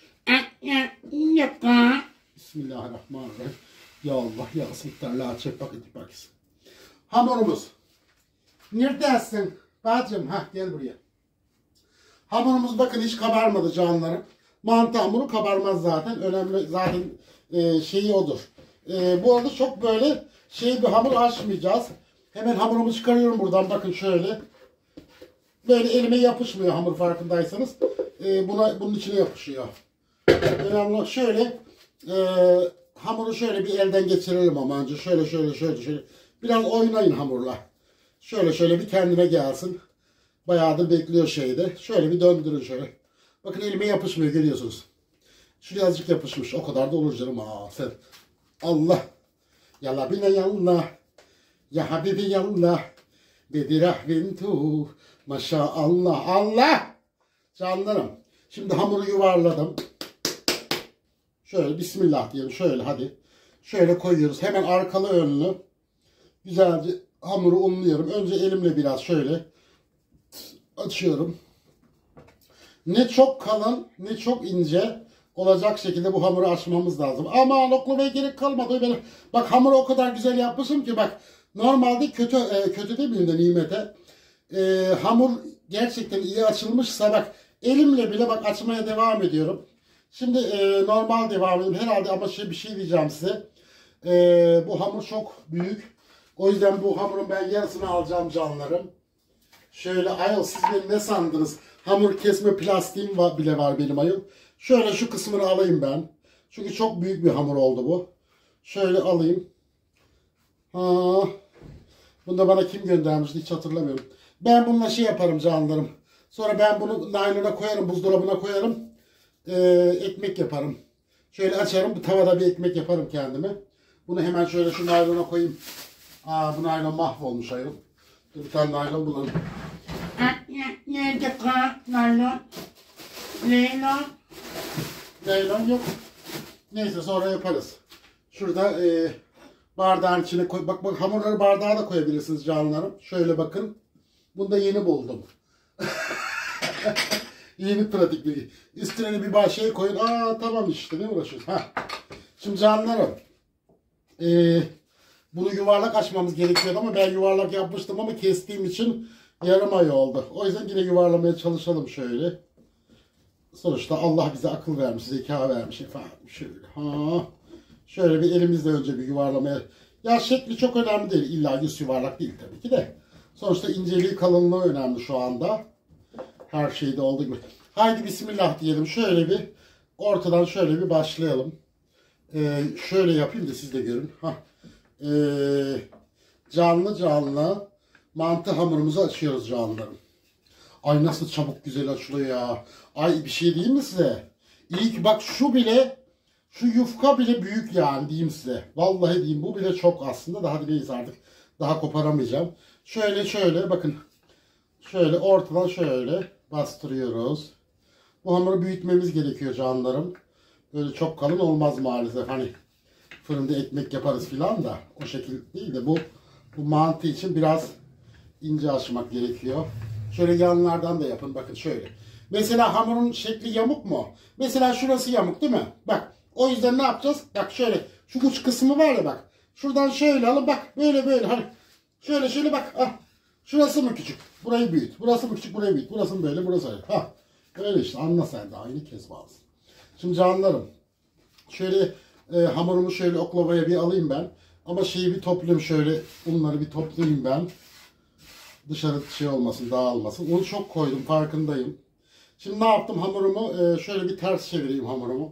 Bismillahirrahmanirrahim. Ya Allah ya Settar la çepak itibakis. Hamurumuz. Neredesin? Bacım gel buraya. Hamurumuz bakın hiç kabarmadı canlarım. Mantı hamuru kabarmaz zaten. Önemli zaten şeyi odur. Bu arada çok böyle bir hamur açmayacağız. Hemen hamurumu çıkarıyorum buradan. Bakın şöyle. Böyle elime yapışmıyor hamur farkındaysanız. Bunun içine yapışıyor. Önemli şöyle hamuru şöyle bir elden geçirelim ama önce şöyle. Biraz oynayın hamurla. Şöyle bir kendine gelsin. Bayağıdır bekliyor şeyde. Şöyle bir döndürün şöyle. Bakın elime yapışmıyor görüyorsunuz. Şuraya azıcık yapışmış. O kadar da olur canım. Sen. Allah. Yalla bine yallah. Ya Habibi yallah. Bedirah bintu. Maşallah. Allah. Canlarım. Şimdi hamuru yuvarladım. Şöyle bismillah diyelim. Şöyle hadi. Şöyle koyuyoruz. Hemen arkalı önlü. Güzelce hamuru unluyorum. Önce elimle biraz şöyle açıyorum. Ne çok kalın ne çok ince olacak şekilde bu hamuru açmamız lazım. Ama oklamaya gerek kalmadı. Bak hamuru o kadar güzel yapmışım ki bak normalde kötü demeyeyim de nimete. Hamur gerçekten iyi açılmışsa bak elimle bile bak açmaya devam ediyorum. Şimdi normal devam edeyim herhalde ama bir şey diyeceğim size. Bu hamur çok büyük. O yüzden bu hamurun ben yarısını alacağım canlarım. Şöyle ayol siz beni ne sandınız? Hamur kesme plastiğim bile var benim ayol. Şöyle şu kısmını alayım ben. Çünkü çok büyük bir hamur oldu bu. Şöyle alayım. Ha. Bunu da bana kim göndermişti hiç hatırlamıyorum. Ben bununla şey yaparım canlarım. Sonra ben bunu naylona koyarım, buzdolabına koyarım. Ekmek yaparım. Şöyle açarım, bu tavada bir ekmek yaparım kendime. Bunu hemen şöyle şu naylona koyayım. Bu naylon mahvolmuş ayol. Dur bir tane naylon bulalım. Nerede naylon? Naylon. Naylon yok. Neyse sonra yaparız. Şurada bardağın içine koy. Bak hamurları bardağa da koyabilirsiniz canlarım. Şöyle bakın. Bunu da yeni buldum. İyi bir pratik bilgi. Üstüne bir şey koyun. Tamam işte ne uğraşıyoruz. Şimdi canlarım. Bunu yuvarlak açmamız gerekiyordu ama ben yuvarlak yapmıştım ama kestiğim için yarım ay oldu. O yüzden yine yuvarlamaya çalışalım şöyle. Sonuçta Allah bize akıl vermiş, zeka vermiş efendim. Şöyle. Şöyle bir elimizle önce bir yuvarlamaya. Ya şekli çok önemli değil. İlla yüz yuvarlak değil tabii ki de. Sonuçta inceliği, kalınlığı önemli şu anda. Her şeyde olduğu gibi. Haydi bismillah diyelim. Şöyle bir ortadan şöyle bir başlayalım. Şöyle yapayım da siz de görün. Canlı canlı mantı hamurumuzu açıyoruz canlarım. Ay nasıl çabuk güzel açılıyor ya. Ay bir şey diyeyim mi size? İyi ki bak şu yufka bile büyük yani diyeyim size. Vallahi diyeyim bu bile çok aslında da hadi neyse artık daha koparamayacağım. Şöyle bakın. Şöyle ortadan şöyle bastırıyoruz. Bu hamuru büyütmemiz gerekiyor canlarım. Böyle çok kalın olmaz maalesef. Hani fırında ekmek yaparız filan da o şekilde değil de bu mantı için biraz ince açmak gerekiyor. Şöyle yanlardan da yapın bakın şöyle. Mesela hamurun şekli yamuk mu? Mesela şurası yamuk değil mi? Bak o yüzden ne yapacağız? Bak şöyle şu uç kısmı var ya bak. Şuradan şöyle alın bak böyle hani şöyle bak. Şurası mı küçük? Burayı büyüt. Burası mı küçük? Burayı büyüt. Burası mı böyle? Burası öyle. Öyle işte anla sen de aynı kez bazı. Şimdi canlarım şöyle hamurumu şöyle oklavaya bir alayım ben. Ama şeyi bir toplayayım şöyle. Bunları bir toplayayım ben. Dışarı şey olmasın, dağılmasın. Onu çok koydum farkındayım. Şimdi ne yaptım hamurumu? Şöyle bir ters çevireyim hamurumu.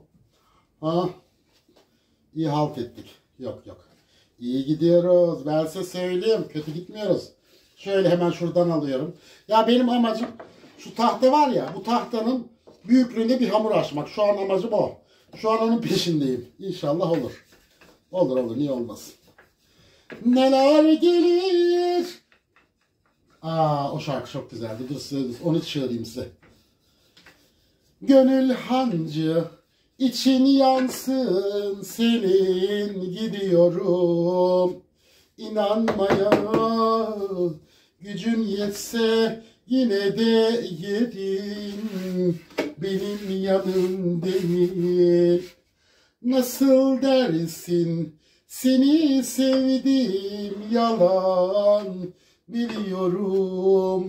İyi halt ettik. Yok. İyi gidiyoruz. Ben size söyleyeyim. Kötü gitmiyoruz. Şöyle hemen şuradan alıyorum. Ya benim amacım şu tahta var ya. Bu tahtanın büyüklüğünde bir hamur açmak. Şu an amacım o. Şu an onun peşindeyim. İnşallah olur. Olur. Niye olmasın? Neler gelir? O şarkı çok güzeldi. Dur size onu çığırayım size. Gönül hancı için yansın senin gidiyorum. İnanmaya gücün yetse yine de yerin benim yanım değil. Nasıl dersin seni sevdim yalan biliyorum.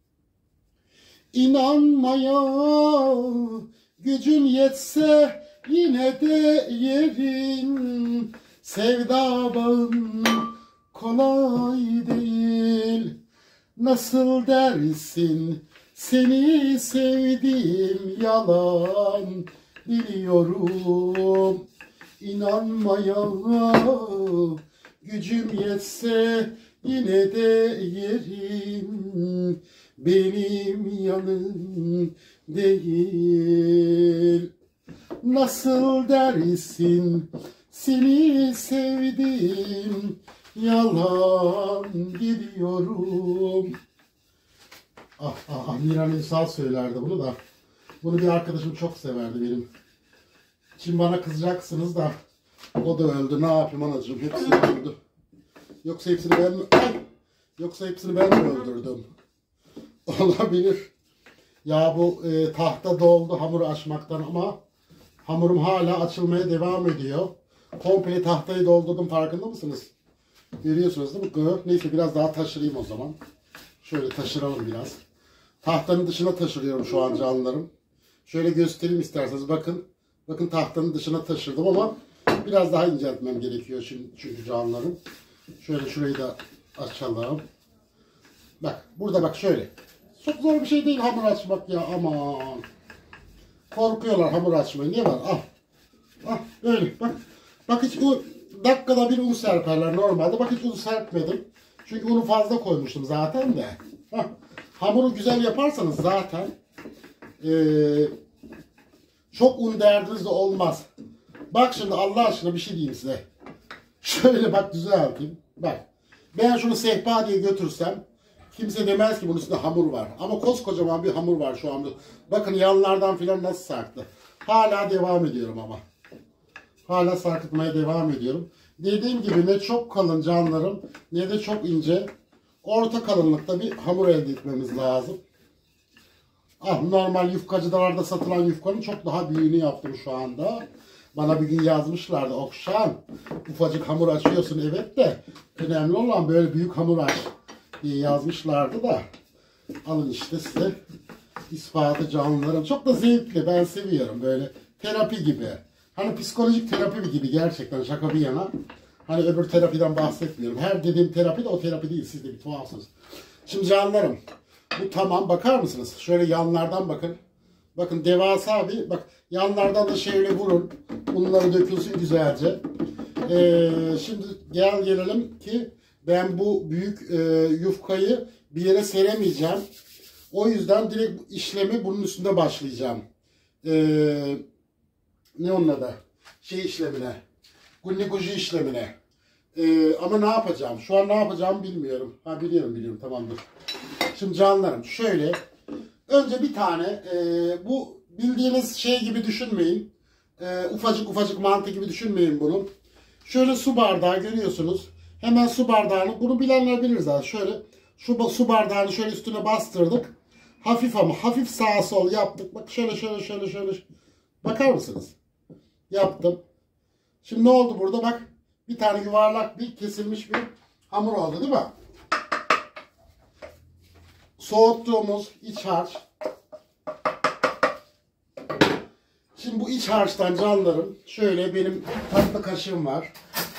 İnanmaya gücün yetse yine de yerin sevda bağın kolay değil. Nasıl dersin seni sevdim yalan biliyorum. İnanmaya gücüm yetse yine de yerin benim yanım değil. Nasıl dersin seni sevdim yalan gidiyorum. Miran Ünsal söylerdi bunu da. Bunu bir arkadaşım çok severdi benim. Şimdi bana kızacaksınız da o da öldü. Ne yapayım anacığım? Hepsi öldü. Yoksa hepsini ben mi? Yoksa hepsini ben mi öldürdüm? Olabilir. Ya bu tahta doldu hamur açmaktan ama hamurum hala açılmaya devam ediyor. Komple tahtayı doldurdum, farkında mısınız? Görüyorsunuz değil mi? Neyse biraz daha taşırayım o zaman. Şöyle taşıralım biraz. Tahtanın dışına taşırıyorum şu an canlarım. Şöyle göstereyim isterseniz. Bakın. Bakın tahtanın dışına taşırdım ama biraz daha inceltmem gerekiyor şimdi, çünkü canlarım. Şöyle şurayı da açalım. Bak burada bak şöyle. Çok zor bir şey değil hamur açmak ya, aman. Korkuyorlar hamur açmayı. Ne var? Al. Ah böyle bak. Bak hiç dakikada bir un serperler normalde. Bak hiç un serpmedim. Çünkü unu fazla koymuştum zaten de. Hah. Hamuru güzel yaparsanız zaten çok un derdiniz de olmaz. Bak şimdi Allah aşkına bir şey diyeyim size. Şöyle bak düzelteyim. Bak. Ben şunu sehpa diye götürsem kimse demez ki bunun üstünde hamur var. Ama koskocaman bir hamur var şu anda. Bakın yanlardan filan nasıl sarktı. Hala devam ediyorum ama. Hala sarkıtmaya devam ediyorum. Dediğim gibi ne çok kalın canlarım ne de çok ince. Orta kalınlıkta bir hamur elde etmemiz lazım. Ah, normal yufkacılarda satılan yufkanın çok daha büyüğünü yaptım şu anda. Bana bir gün yazmışlardı, Okşan ufacık hamur açıyorsun, evet de önemli olan böyle büyük hamur aç diye yazmışlardı da. Alın işte size ispatı canlarım. Çok da zevkli, ben seviyorum böyle terapi gibi. Hani psikolojik terapi gibi, gerçekten şaka bir yana. Hani öbür terapiden bahsetmiyorum. Her dediğim terapi de o terapi değil, siz de bir tuhafsınız. Şimdi canlarım bu tamam, bakar mısınız? Şöyle yanlardan bakın. Bakın devasa bir, bak yanlardan da şöyle vurun. Bunları dökülsün güzelce. Şimdi gelelim ki ben bu büyük yufkayı bir yere seremeyeceğim. O yüzden direkt işlemi bunun üstünde başlayacağım. Ne onun adı? Şey işlemine. Gunnikuji işlemine. Ama ne yapacağım? Şu an ne yapacağımı bilmiyorum. Ha biliyorum tamamdır. Şimdi canlarım şöyle. Önce bir tane bu bildiğiniz şey gibi düşünmeyin. Ufacık mantı gibi düşünmeyin bunu. Şöyle su bardağı görüyorsunuz. Hemen su bardağını, bunu bilenler bilir zaten. Şöyle şu su bardağını şöyle üstüne bastırdık. Hafif ama hafif sağa sol yaptık. Bak şöyle. Bakar mısınız? Yaptım. Şimdi ne oldu burada? Bak bir tane yuvarlak bir kesilmiş bir hamur oldu değil mi? Soğuttuğumuz iç harç. Şimdi bu iç harçtan canlarım şöyle benim tatlı kaşığım var.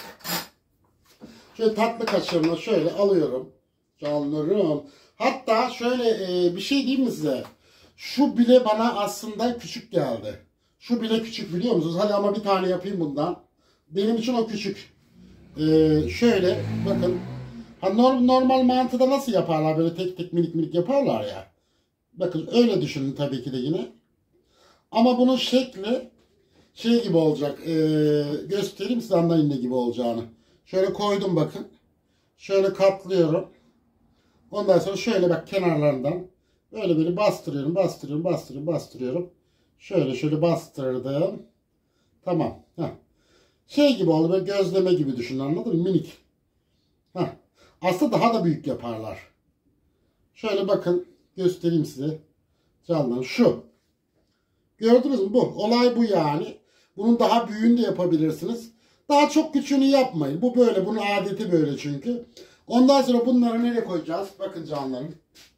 Şöyle tatlı kaşığımla şöyle alıyorum. Canlarım. Hatta şöyle bir şey diyeyim mi size? Şu bile bana aslında küçük geldi. Şu bile küçük, biliyor musunuz? Hadi ama bir tane yapayım bundan. Benim için o küçük. Şöyle bakın. Ha, normal mantıda nasıl yaparlar? Böyle tek tek minik yaparlar ya. Bakın öyle düşünün tabii ki de yine. Ama bunun şekli şey gibi olacak. Göstereyim size, anlayın ne gibi olacağını. Şöyle koydum bakın. Şöyle katlıyorum. Ondan sonra şöyle bak kenarlarından böyle bastırıyorum. Şöyle bastırdım. Tamam. Heh. Şey gibi oldu, böyle gözleme gibi düşünün, anladın mı? Minik. Heh. Aslında daha da büyük yaparlar. Şöyle bakın göstereyim size. Canlar şu. Gördünüz mü bu? Olay bu yani. Bunun daha büyüğünü de yapabilirsiniz. Daha çok küçüğünü yapmayın. Bu böyle. Bunun adeti böyle çünkü. Ondan sonra bunları nereye koyacağız? Bakın canlarım.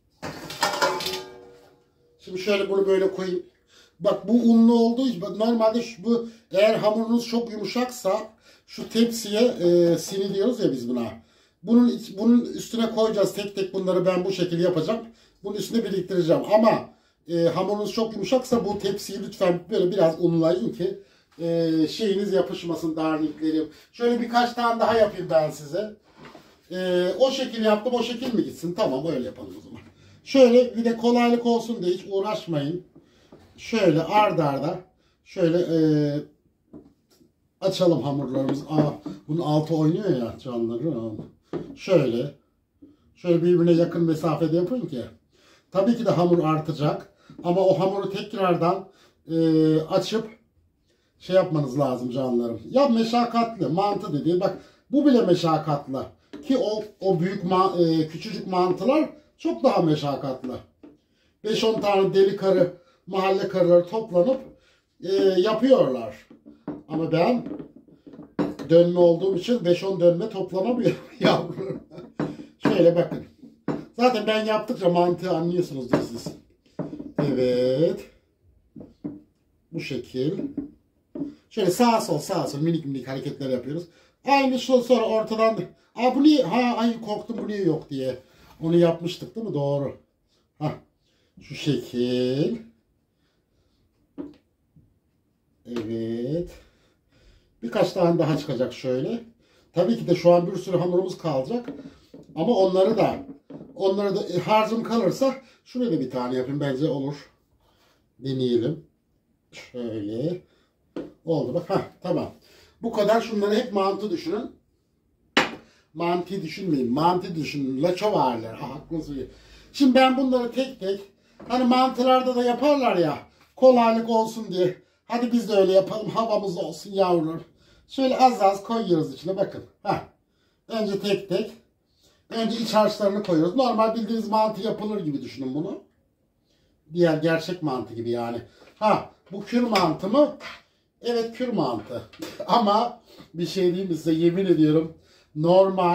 Şimdi şöyle bunu böyle koyayım. Bak bu unlu olduğu için normalde bu, eğer hamurunuz çok yumuşaksa şu tepsiye sini diyoruz ya biz buna. Bunun üstüne koyacağız tek tek, bunları ben bu şekilde yapacağım. Bunun üstüne biriktireceğim ama hamurunuz çok yumuşaksa bu tepsiyi lütfen böyle biraz unlayın ki şeyiniz yapışmasın, darniklerim. Şöyle birkaç tane daha yapayım ben size. O şekil yaptım, o şekil mi gitsin? Tamam, öyle yapalım o zaman. Şöyle bir de kolaylık olsun diye hiç uğraşmayın. Şöyle arda arda şöyle açalım hamurlarımızı. Bunun altı oynuyor ya canlarım. Şöyle birbirine yakın mesafede yapın ki. Tabii ki de hamur artacak. Ama o hamuru tekrardan açıp şey yapmanız lazım canlarım. Ya meşakkatli mantı dediği bak bu bile meşakkatli. Ki o büyük küçücük mantılar çok daha meşakkatli. 5-10 tane deli karı, mahalle karıları toplanıp yapıyorlar. Ama ben dönme olduğum için 5-10 dönme toplanamıyorum yavrum. Şöyle bakın. Zaten ben yaptıkça mantığı anlıyorsunuzdur siz. Evet. Bu şekil. Şöyle sağa sol minik minik hareketler yapıyoruz. Aynı şu sonra ortadan bu niye? Ay korktum bu niye yok diye. Onu yapmıştık değil mi? Doğru. Şu şekil. Evet. Birkaç tane daha çıkacak şöyle. Tabii ki de şu an bir sürü hamurumuz kalacak. Ama onları da harcım kalırsa şuraya da bir tane yapayım. Bence olur. Deneyelim. Şöyle. Oldu bak. Tamam. Bu kadar. Şunları hep mantı düşünün. Mantıyı düşünmeyin. Mantı düşünün. Laço varlar. Haklısınız. Şimdi ben bunları tek tek hani mantılarda da yaparlar ya kolaylık olsun diye. Hadi biz de öyle yapalım. Havamız olsun yavrum. Şöyle az az koyuyoruz içine. Bakın. Önce tek tek. Önce iç harçlarını koyuyoruz. Normal bildiğiniz mantı yapılır gibi düşünün bunu. Diğer gerçek mantı gibi yani. Bu kür mantı mı? Evet kür mantı. Ama bir şey diyeyim mi size yemin ediyorum. Normal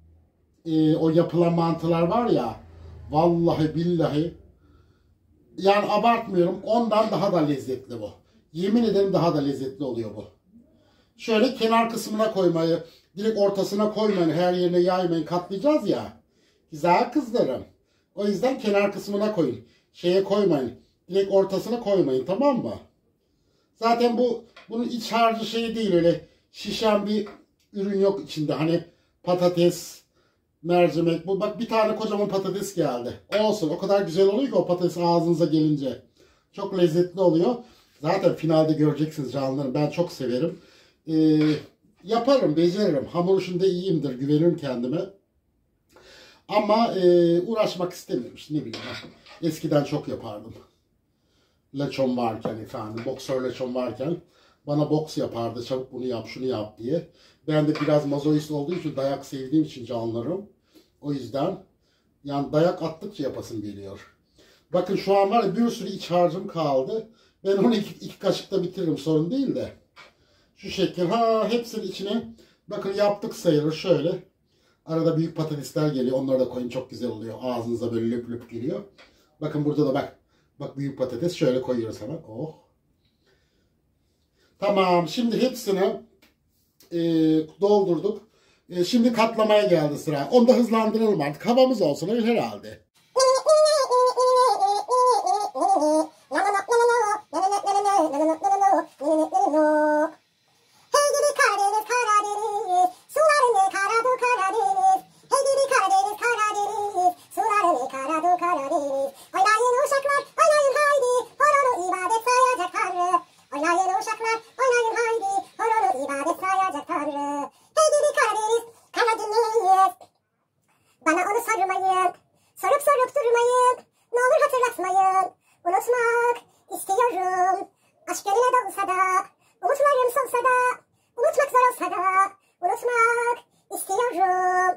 o yapılan mantılar var ya. Vallahi billahi. Yani abartmıyorum. Ondan daha da lezzetli bu. Yemin ederim daha da lezzetli oluyor bu. Şöyle kenar kısmına koymayı, direkt ortasına koymayın, her yerine yaymayın, katlayacağız ya. Güzel kızlarım. O yüzden kenar kısmına koyun. Şeye koymayın. Direkt ortasına koymayın, tamam mı? Zaten bunun iç harcı şey değil, öyle şişen bir ürün yok içinde. Hani patates, mercimek. Bak bir tane kocaman patates geldi. Olsun, o kadar güzel oluyor ki o patates ağzınıza gelince. Çok lezzetli oluyor. Zaten finalde göreceksiniz canlarım. Ben çok severim. Yaparım, beceririm. Hamur işinde iyiyimdir, güvenirim kendime. Ama uğraşmak istemiyorum. İşte ne bileyim. Eskiden çok yapardım. Leçom varken efendim, boksör leçom varken bana boks yapardı. Çabuk bunu yap, şunu yap diye. Ben de biraz mazoist olduğu için, dayak sevdiğim için canlarım. O yüzden yani dayak attıkça yapasım geliyor. Bakın şu an var ya bir sürü iç harcım kaldı. Ben onu iki kaşıkta bitiririm, sorun değil de. Şu şekil. Hepsinin içine bakın yaptık sayılır şöyle. Arada büyük patatesler geliyor. Onları da koyun, çok güzel oluyor. Ağzınıza böyle löp löp geliyor. Bakın burada da bak. Bak büyük patates şöyle koyuyoruz hemen. Oh. Tamam. Şimdi hepsini doldurduk. Şimdi katlamaya geldi sıra. Onu da hızlandıralım artık. Havamız olsun öyle herhalde. Bana onu sormayın, sorup durmayın, ne olur hatırlatmayın, unutmak istiyorum. Aşk gönüle dolsa da, umutlarım solsa da, unutmak zor olsa da, unutmak istiyorum.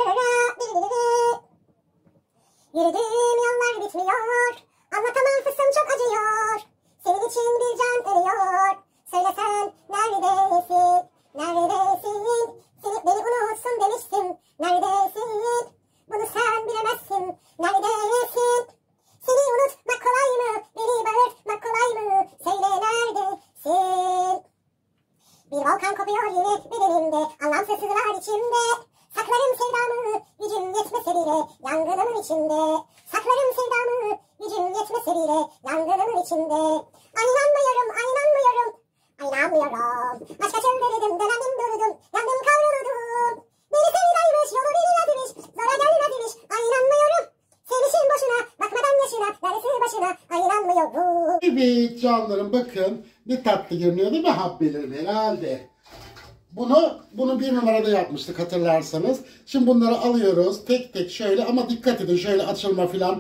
Yürüdüğüm yollar bitmiyor, anlatamam fıstığım çok acıyor. Senin için bir can eriyor, söylesen neredesin, neredesin? Seni beni unutsun demiştim, neredesin? Bunu sen bilemezsin, neredesin? Seni unutmak kolay mı? Beni bağırtmak kolay mı? Söyle neredesin? Bir volkan kopuyor yine bedenimde, anlamsız sızılar içimde. Saklarım sevdamı, gücüm yetmese bile, yangınımın içinde. Saklarım sevdamı, gücüm yetmese bile, yangınımın içinde. Ay inanmıyorum, ay inanmıyorum, ay inanmıyorum. Aşka çıldırdım, dönedim durdum, yandım kavruldum. Beni sevdaymış, yolu bilmezmiş, zora gelmezmiş, ay inanmıyorum. Sevmişim boşuna, bakmadan yaşına, darısı başına, ay inanmıyorum. Evet canlarım bakın ne tatlı görünüyor değil mi habbelerim herhalde. Bunu bir numarada yapmıştık hatırlarsanız. Şimdi bunları alıyoruz tek tek şöyle ama dikkat edin şöyle açılma falan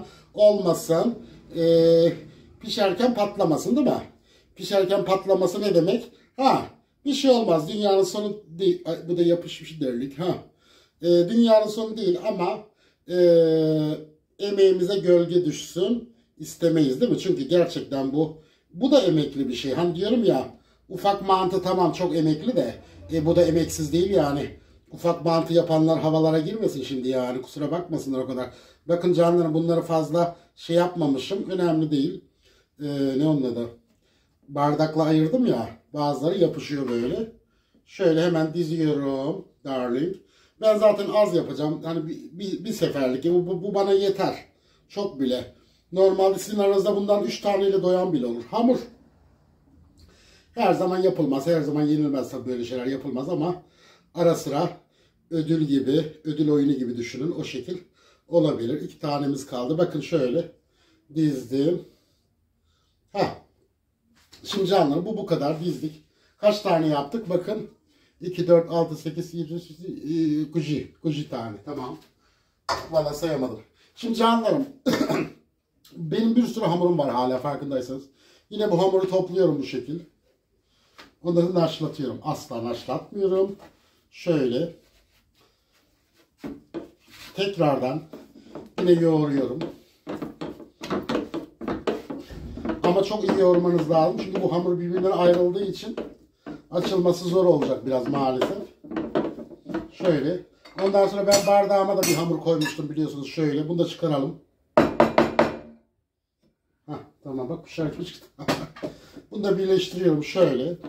olmasın. Pişerken patlamasın değil mi? Pişerken patlaması ne demek? Ha, bir şey olmaz. Dünyanın sonu değil. Ay, bu da yapışmış derlik. Ha. Dünyanın sonu değil ama emeğimize gölge düşsün istemeyiz değil mi? Çünkü gerçekten bu da emekli bir şey. Hani diyorum ya, ufak mantı tamam çok emekli de bu da emeksiz değil yani. Ufak mantı yapanlar havalara girmesin şimdi yani. Kusura bakmasınlar o kadar. Bakın canlarım, bunları fazla şey yapmamışım. Önemli değil. Ne onun adı? Bardakla ayırdım ya. Bazıları yapışıyor böyle. Şöyle hemen diziyorum darling. Ben zaten az yapacağım. Hani bir seferlik. Bu bana yeter. Çok bile. Normalde sizin aranızda bundan 3 taneyle doyan bile olur. Hamur. Her zaman yapılmaz. Her zaman yenilmez tabii, böyle şeyler yapılmaz ama ara sıra ödül gibi, ödül oyunu gibi düşünün. O şekil olabilir. 2 tanemiz kaldı. Bakın şöyle dizdim. Ha. Şimdi canlarım, bu kadar dizdik. Kaç tane yaptık? Bakın. 2, 4, 6, 8, 7, kuji tane. Tamam. Valla sayamadım. Şimdi canlarım benim bir sürü hamurum var hala, farkındaysanız. Yine bu hamuru topluyorum bu şekil. Onları naşlatıyorum. Asla naşlatmıyorum. Şöyle. Tekrardan yine yoğuruyorum. Ama çok iyi yoğurmanız lazım. Çünkü bu hamur birbirinden ayrıldığı için açılması zor olacak biraz maalesef. Şöyle. Ondan sonra ben bardağıma da bir hamur koymuştum biliyorsunuz. Şöyle. Bunu da çıkaralım. Heh, tamam bak, şarkı çıktı. Bunu da birleştiriyorum şöyle.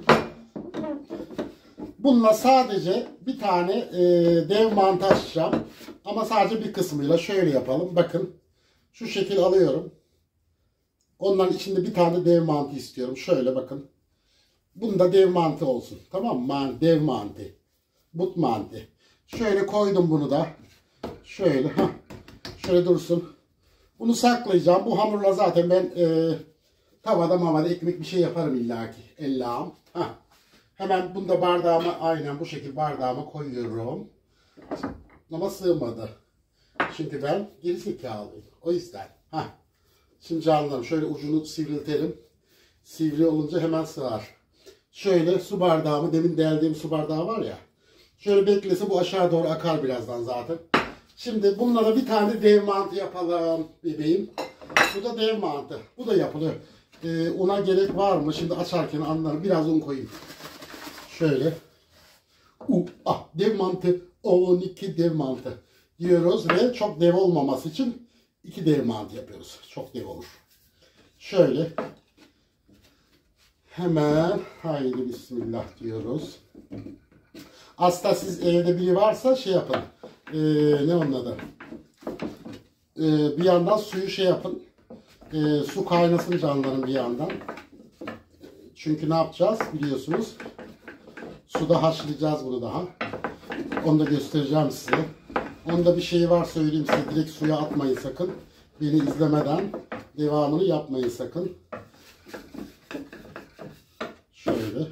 Bununla sadece bir tane dev mantı açacağım. Ama sadece bir kısmıyla şöyle yapalım. Bakın. Şu şekil alıyorum. Onların içinde bir tane dev mantı istiyorum. Şöyle bakın. Bunda dev mantı olsun. Tamam mı? Dev mantı. But mantı. Şöyle koydum bunu da. Şöyle. Şöyle dursun. Bunu saklayacağım. Bu hamurla zaten ben tavada mamada ekmek bir şey yaparım illaki. Ellam. Hemen bunu da bardağıma, aynen bu şekilde bardağıma koyuyorum. Ama sığmadı. Çünkü ben gerizekalıyım. O yüzden. Şimdi canlarım şöyle ucunu sivriltelim. Sivri olunca hemen sığar. Şöyle su bardağımı, demin deldiğim su bardağı var ya. Şöyle beklese bu aşağı doğru akar birazdan zaten. Şimdi bununla da bir tane dev mantı yapalım bebeğim. Bu da dev mantı. Bu da yapılıyor. Una gerek var mı? Şimdi açarken anlarım. Biraz un koyayım. Şöyle. Dev mantı. 12 dev mantı diyoruz ve çok dev olmaması için 2 dev mantı yapıyoruz. Çok dev olur. Şöyle. Hemen haydi bismillah diyoruz. Aslında siz evde biri varsa şey yapın. Ne onun adı? Bir yandan suyu şey yapın. Su kaynasın canlarım bir yandan. Çünkü ne yapacağız biliyorsunuz. Suda haşlayacağız bunu daha. Onu da göstereceğim size. Onda bir şey var söyleyeyim size. Direkt suya atmayın sakın. Beni izlemeden devamını yapmayın sakın. Şöyle.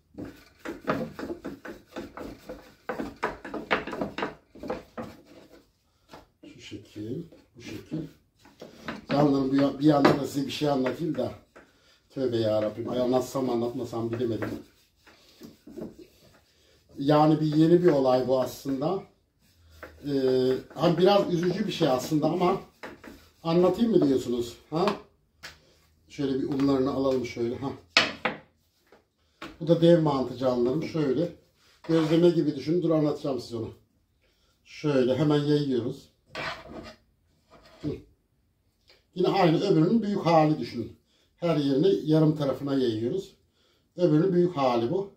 Şu şekil. Bu şekil. Canlarım bir yandan da size bir şey anlatayım da. Tövbe yarabbim. Ay anlatsam anlatmasam bilemedim. Yani yeni bir olay bu aslında. Hani biraz üzücü bir şey aslında ama anlatayım mı diyorsunuz? Şöyle bir unlarını alalım şöyle. Bu da dev mantı canlarım. Şöyle gözleme gibi düşünün. Dur anlatacağım size onu. Şöyle hemen yayıyoruz. Yine aynı öbürünün büyük hali düşünün. Her yerini yarım tarafına yayıyoruz. Öbürünün büyük hali bu.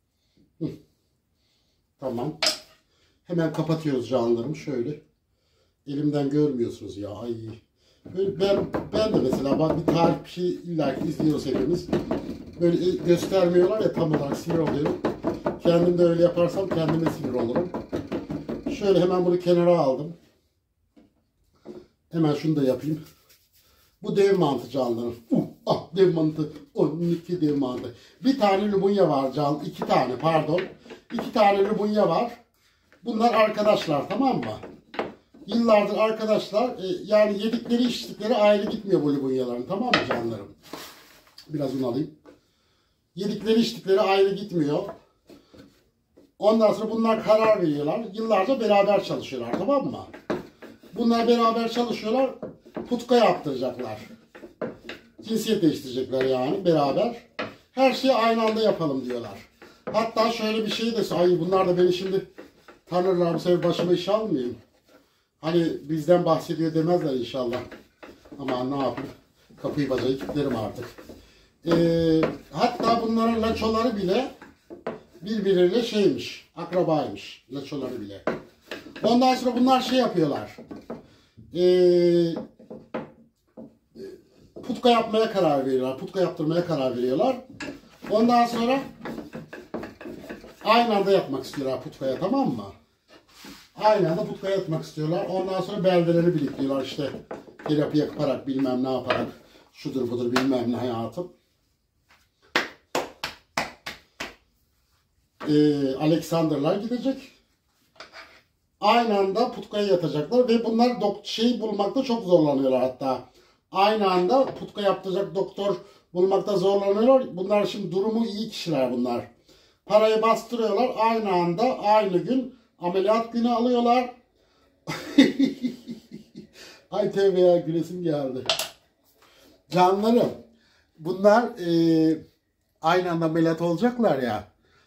Tamam. Hemen kapatıyoruz canlarım şöyle. Elimden görmüyorsunuz ya. Ay. Böyle ben de mesela bak bir tarif bir şey illaki izliyoruz hepimiz. Böyle göstermiyorlar ya, tam olarak sinir oluyorum. Kendim de öyle yaparsam kendime sinir olurum. Şöyle hemen bunu kenara aldım. Hemen şunu da yapayım. Bu dev mantı canlarım. Dev mantı. 12 dev mantı. Bir tane lubunya var can. 2 tane pardon. 2 tane lubunya var. Bunlar arkadaşlar, tamam mı? Yıllardır arkadaşlar. Yani yedikleri içtikleri ayrı gitmiyor bu lubunyaların. Tamam mı canlarım? Biraz un alayım. Yedikleri içtikleri ayrı gitmiyor. Ondan sonra bunlar karar veriyorlar. Yıllarca beraber çalışıyorlar, tamam mı? Bunlar beraber çalışıyorlar. Putka yaptıracaklar. Cinsiyet değiştirecekler yani beraber. Her şeyi aynı anda yapalım diyorlar. Hatta şöyle bir şey de, ay bunlar da beni şimdi tanırlar, bu sefer başıma iş almayayım. Hani bizden bahsediyor demezler inşallah. Ama ne yapayım? Kapıyı bacayı kilitlerim artık. Hatta bunların laçoları bile birbiriyle şeymiş, akrabaymış. Laçoları bile. Ondan sonra bunlar şey yapıyorlar. Putka yapmaya karar veriyorlar. Putka yaptırmaya karar veriyorlar. Ondan sonra aynı anda yatmak istiyorlar putkaya, tamam mı? Aynı anda putkaya yatmak istiyorlar. Ondan sonra beldeleri biriktiriyorlar işte. Terapi yaparak, bilmem ne yaparak. Şudur budur bilmem ne hayatım. Alexander'lar gidecek. Aynı anda putkaya yatacaklar ve bunlar şey bulmakta çok zorlanıyorlar hatta. Aynı anda putka yaptıracak doktor bulmakta zorlanıyorlar. Bunlar şimdi durumu iyi kişiler bunlar. Parayı bastırıyorlar. Aynı anda, aynı gün ameliyat günü alıyorlar. Ay tövbe ya, gülesim geldi. Canlarım, bunlar aynı anda ameliyat olacaklar ya.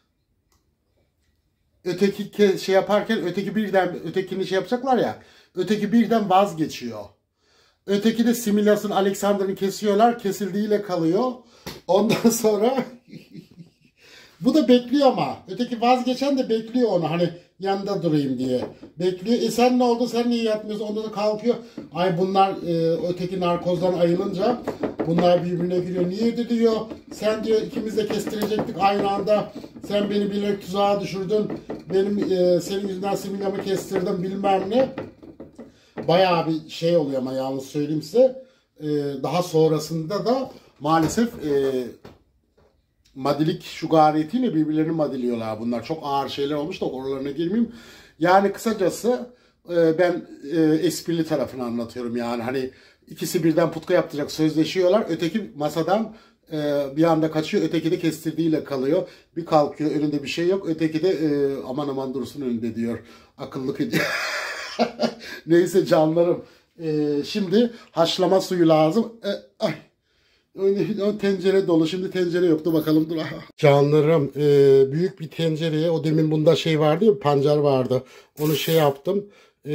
Öteki şey yaparken ötekini şey yapacaklar ya. Öteki birden vazgeçiyor. Öteki de simülasyon Alexander'ı kesiyorlar. Kesildiğiyle kalıyor. Ondan sonra bu da bekliyor ama. Öteki vazgeçen de bekliyor onu. Hani yanında durayım diye. Bekliyor. Sen ne oldu? Sen niye yatmıyorsun? Ondan da kalkıyor. Ay bunlar öteki narkozdan ayılınca bunlar birbirine giriyor. Niye diyor? Sen diyor ikimiz de kestirecektik aynı anda. Sen beni bilerek tuzağa düşürdün. Benim senin yüzünden simülamı kestirdim bilmem ne. Bayağı bir şey oluyor ama yalnız söyleyeyim size. Daha sonrasında da maalesef madilik şugaretiyle birbirlerini madiliyorlar bunlar. Çok ağır şeyler olmuş da oralarına girmeyeyim. Yani kısacası ben esprili tarafını anlatıyorum yani. Hani ikisi birden putka yaptıracak, sözleşiyorlar. Öteki masadan bir anda kaçıyor. Öteki de kestirdiğiyle kalıyor. Bir kalkıyor, önünde bir şey yok. Öteki de aman aman dursun önünde diyor. Akıllık ediyor. Neyse canlarım. Şimdi haşlama suyu lazım. Ay. O tencere dolu. Şimdi tencere yoktu. Bakalım dur. Canlarım. Büyük bir tencereye, o demin bunda şey vardı ya, pancar vardı. Onu şey yaptım.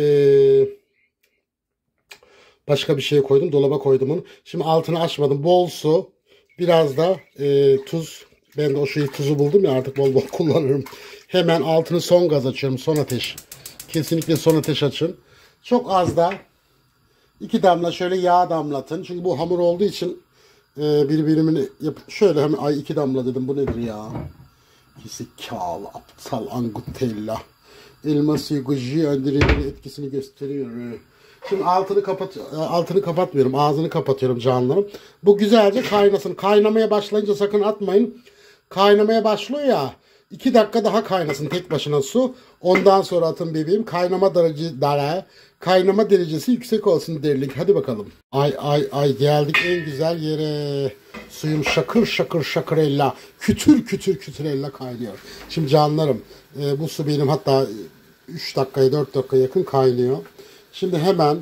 Başka bir şeye koydum. Dolaba koydum onu. Şimdi altını açmadım. Bol su. Biraz da tuz. Ben de o şeyi, tuzu buldum ya, artık bol bol kullanırım. Hemen altını son gaz açıyorum. Son ateş. Kesinlikle son ateş açın. Çok az da 2 damla şöyle yağ damlatın. Çünkü bu hamur olduğu için birbirini şöyle hemen, ay 2 damla dedim, bu nedir ya? Gerizekalı aptal Angutella. Elma suyu guji öndürülerin etkisini gösteriyor. Şimdi altını kapatmıyorum. Ağzını kapatıyorum canlarım. Bu güzelce kaynasın. Kaynamaya başlayınca sakın atmayın. Kaynamaya başlıyor ya. 2 dakika daha kaynasın tek başına su. Ondan sonra atın bebeğim. Kaynama derecesi yüksek olsun derilik. Hadi bakalım. Ay geldik en güzel yere. Suyum şakır şakır şakır ella. Kütür kütür kütür ella kaynıyor. Şimdi canlarım, bu su benim hatta 3 dakikaya 4 dakika yakın kaynıyor. Şimdi hemen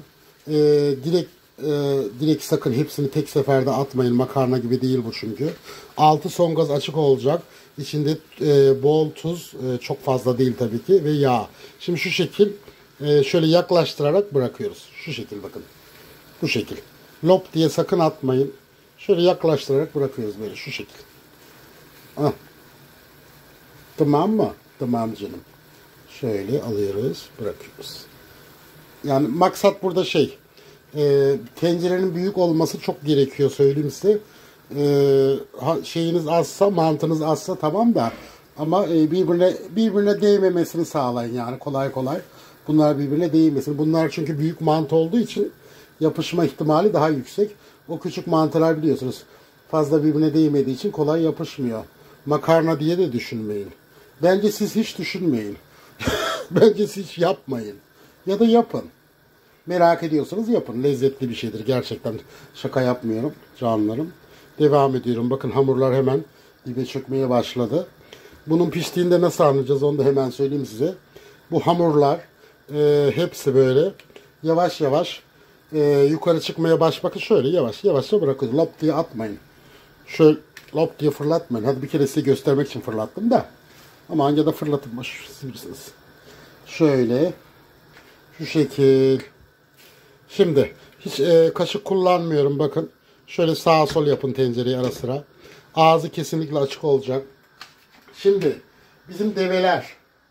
direkt sakın hepsini tek seferde atmayın. Makarna gibi değil bu çünkü. Altı son gaz açık olacak. İçinde bol tuz, çok fazla değil tabii ki, ve yağ. Şimdi şu şekil şöyle yaklaştırarak bırakıyoruz. Şu şekil bakın. Bu şekil. Lop diye sakın atmayın. Şöyle yaklaştırarak bırakıyoruz böyle şu şekil. Ah. Tamam mı? Tamam canım. Şöyle alıyoruz, bırakıyoruz. Yani maksat burada şey, tencerenin büyük olması çok gerekiyor söyleyeyim size. Şeyiniz azsa, mantınız azsa tamam da, ama birbirine değmemesini sağlayın yani kolay kolay. Bunlar birbirine değmesin. Bunlar çünkü büyük mantı olduğu için yapışma ihtimali daha yüksek. O küçük mantılar biliyorsunuz fazla birbirine değmediği için kolay yapışmıyor. Makarna diye de düşünmeyin. Bence siz hiç düşünmeyin. Bence siz hiç yapmayın. Ya da yapın. Merak ediyorsanız yapın. Lezzetli bir şeydir. Gerçekten şaka yapmıyorum canlarım. Devam ediyorum. Bakın hamurlar hemen Dibe çökmeye başladı. Bunun piştiğinde nasıl anlayacağız onu da hemen söyleyeyim size. Bu hamurlar hepsi böyle yavaş yavaş yukarı çıkmaya bakın şöyle yavaş yavaşça bırakın. Lop diye atmayın. Şöyle lop diye fırlatmayın. Hadi bir kere size göstermek için fırlattım da. Ama anca da fırlatılmış. Siz bilirsiniz. Şöyle. Şu şekil. Şimdi hiç kaşık kullanmıyorum bakın. Şöyle sağa sol yapın tencereyi ara sıra. Ağzı kesinlikle açık olacak. Şimdi bizim develer.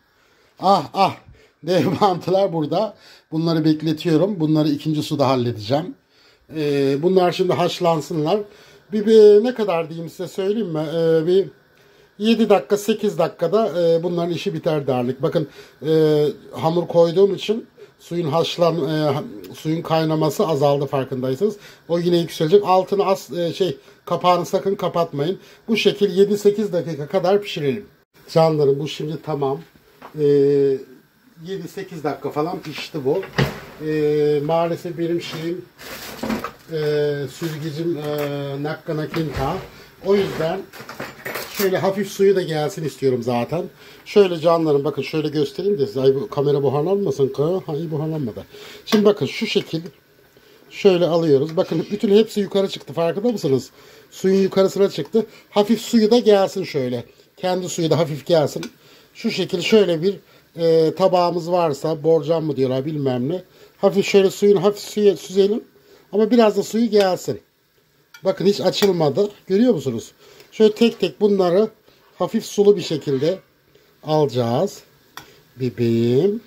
Dev mantılar burada. Bunları bekletiyorum. Bunları ikinci suda halledeceğim. Bunlar şimdi haşlansınlar. Ne kadar diyeyim size söyleyeyim mi? Bir 7 dakika 8 dakikada bunların işi biter derlik. Bakın hamur koyduğum için suyun kaynaması azaldı farkındaysanız. O yine yükselecek. Altını kapağını sakın kapatmayın. Bu şekil 7-8 dakika kadar pişirelim. Canlarım bu şimdi tamam. 7-8 dakika falan pişti bu. Maalesef benim süzgecim Nakkana Kinta. O yüzden şöyle hafif suyu da gelsin istiyorum zaten. Şöyle canlarım bakın şöyle göstereyim de size. Ay, bu kamera buharlanmasın. Hayır buharlanmadı. Şimdi bakın şu şekil şöyle alıyoruz. Bakın bütün hepsi yukarı çıktı. Farkında mısınız? Suyun yukarısına çıktı. Hafif suyu da gelsin şöyle. Kendi suyu da hafif gelsin. Şu şekil şöyle bir tabağımız varsa borcam mı diyorlar bilmem ne. Hafif şöyle hafif suya süzelim. Ama biraz da suyu gelsin. Bakın hiç açılmadı. Görüyor musunuz? Şöyle tek tek bunları hafif sulu bir şekilde alacağız. Bebeğim.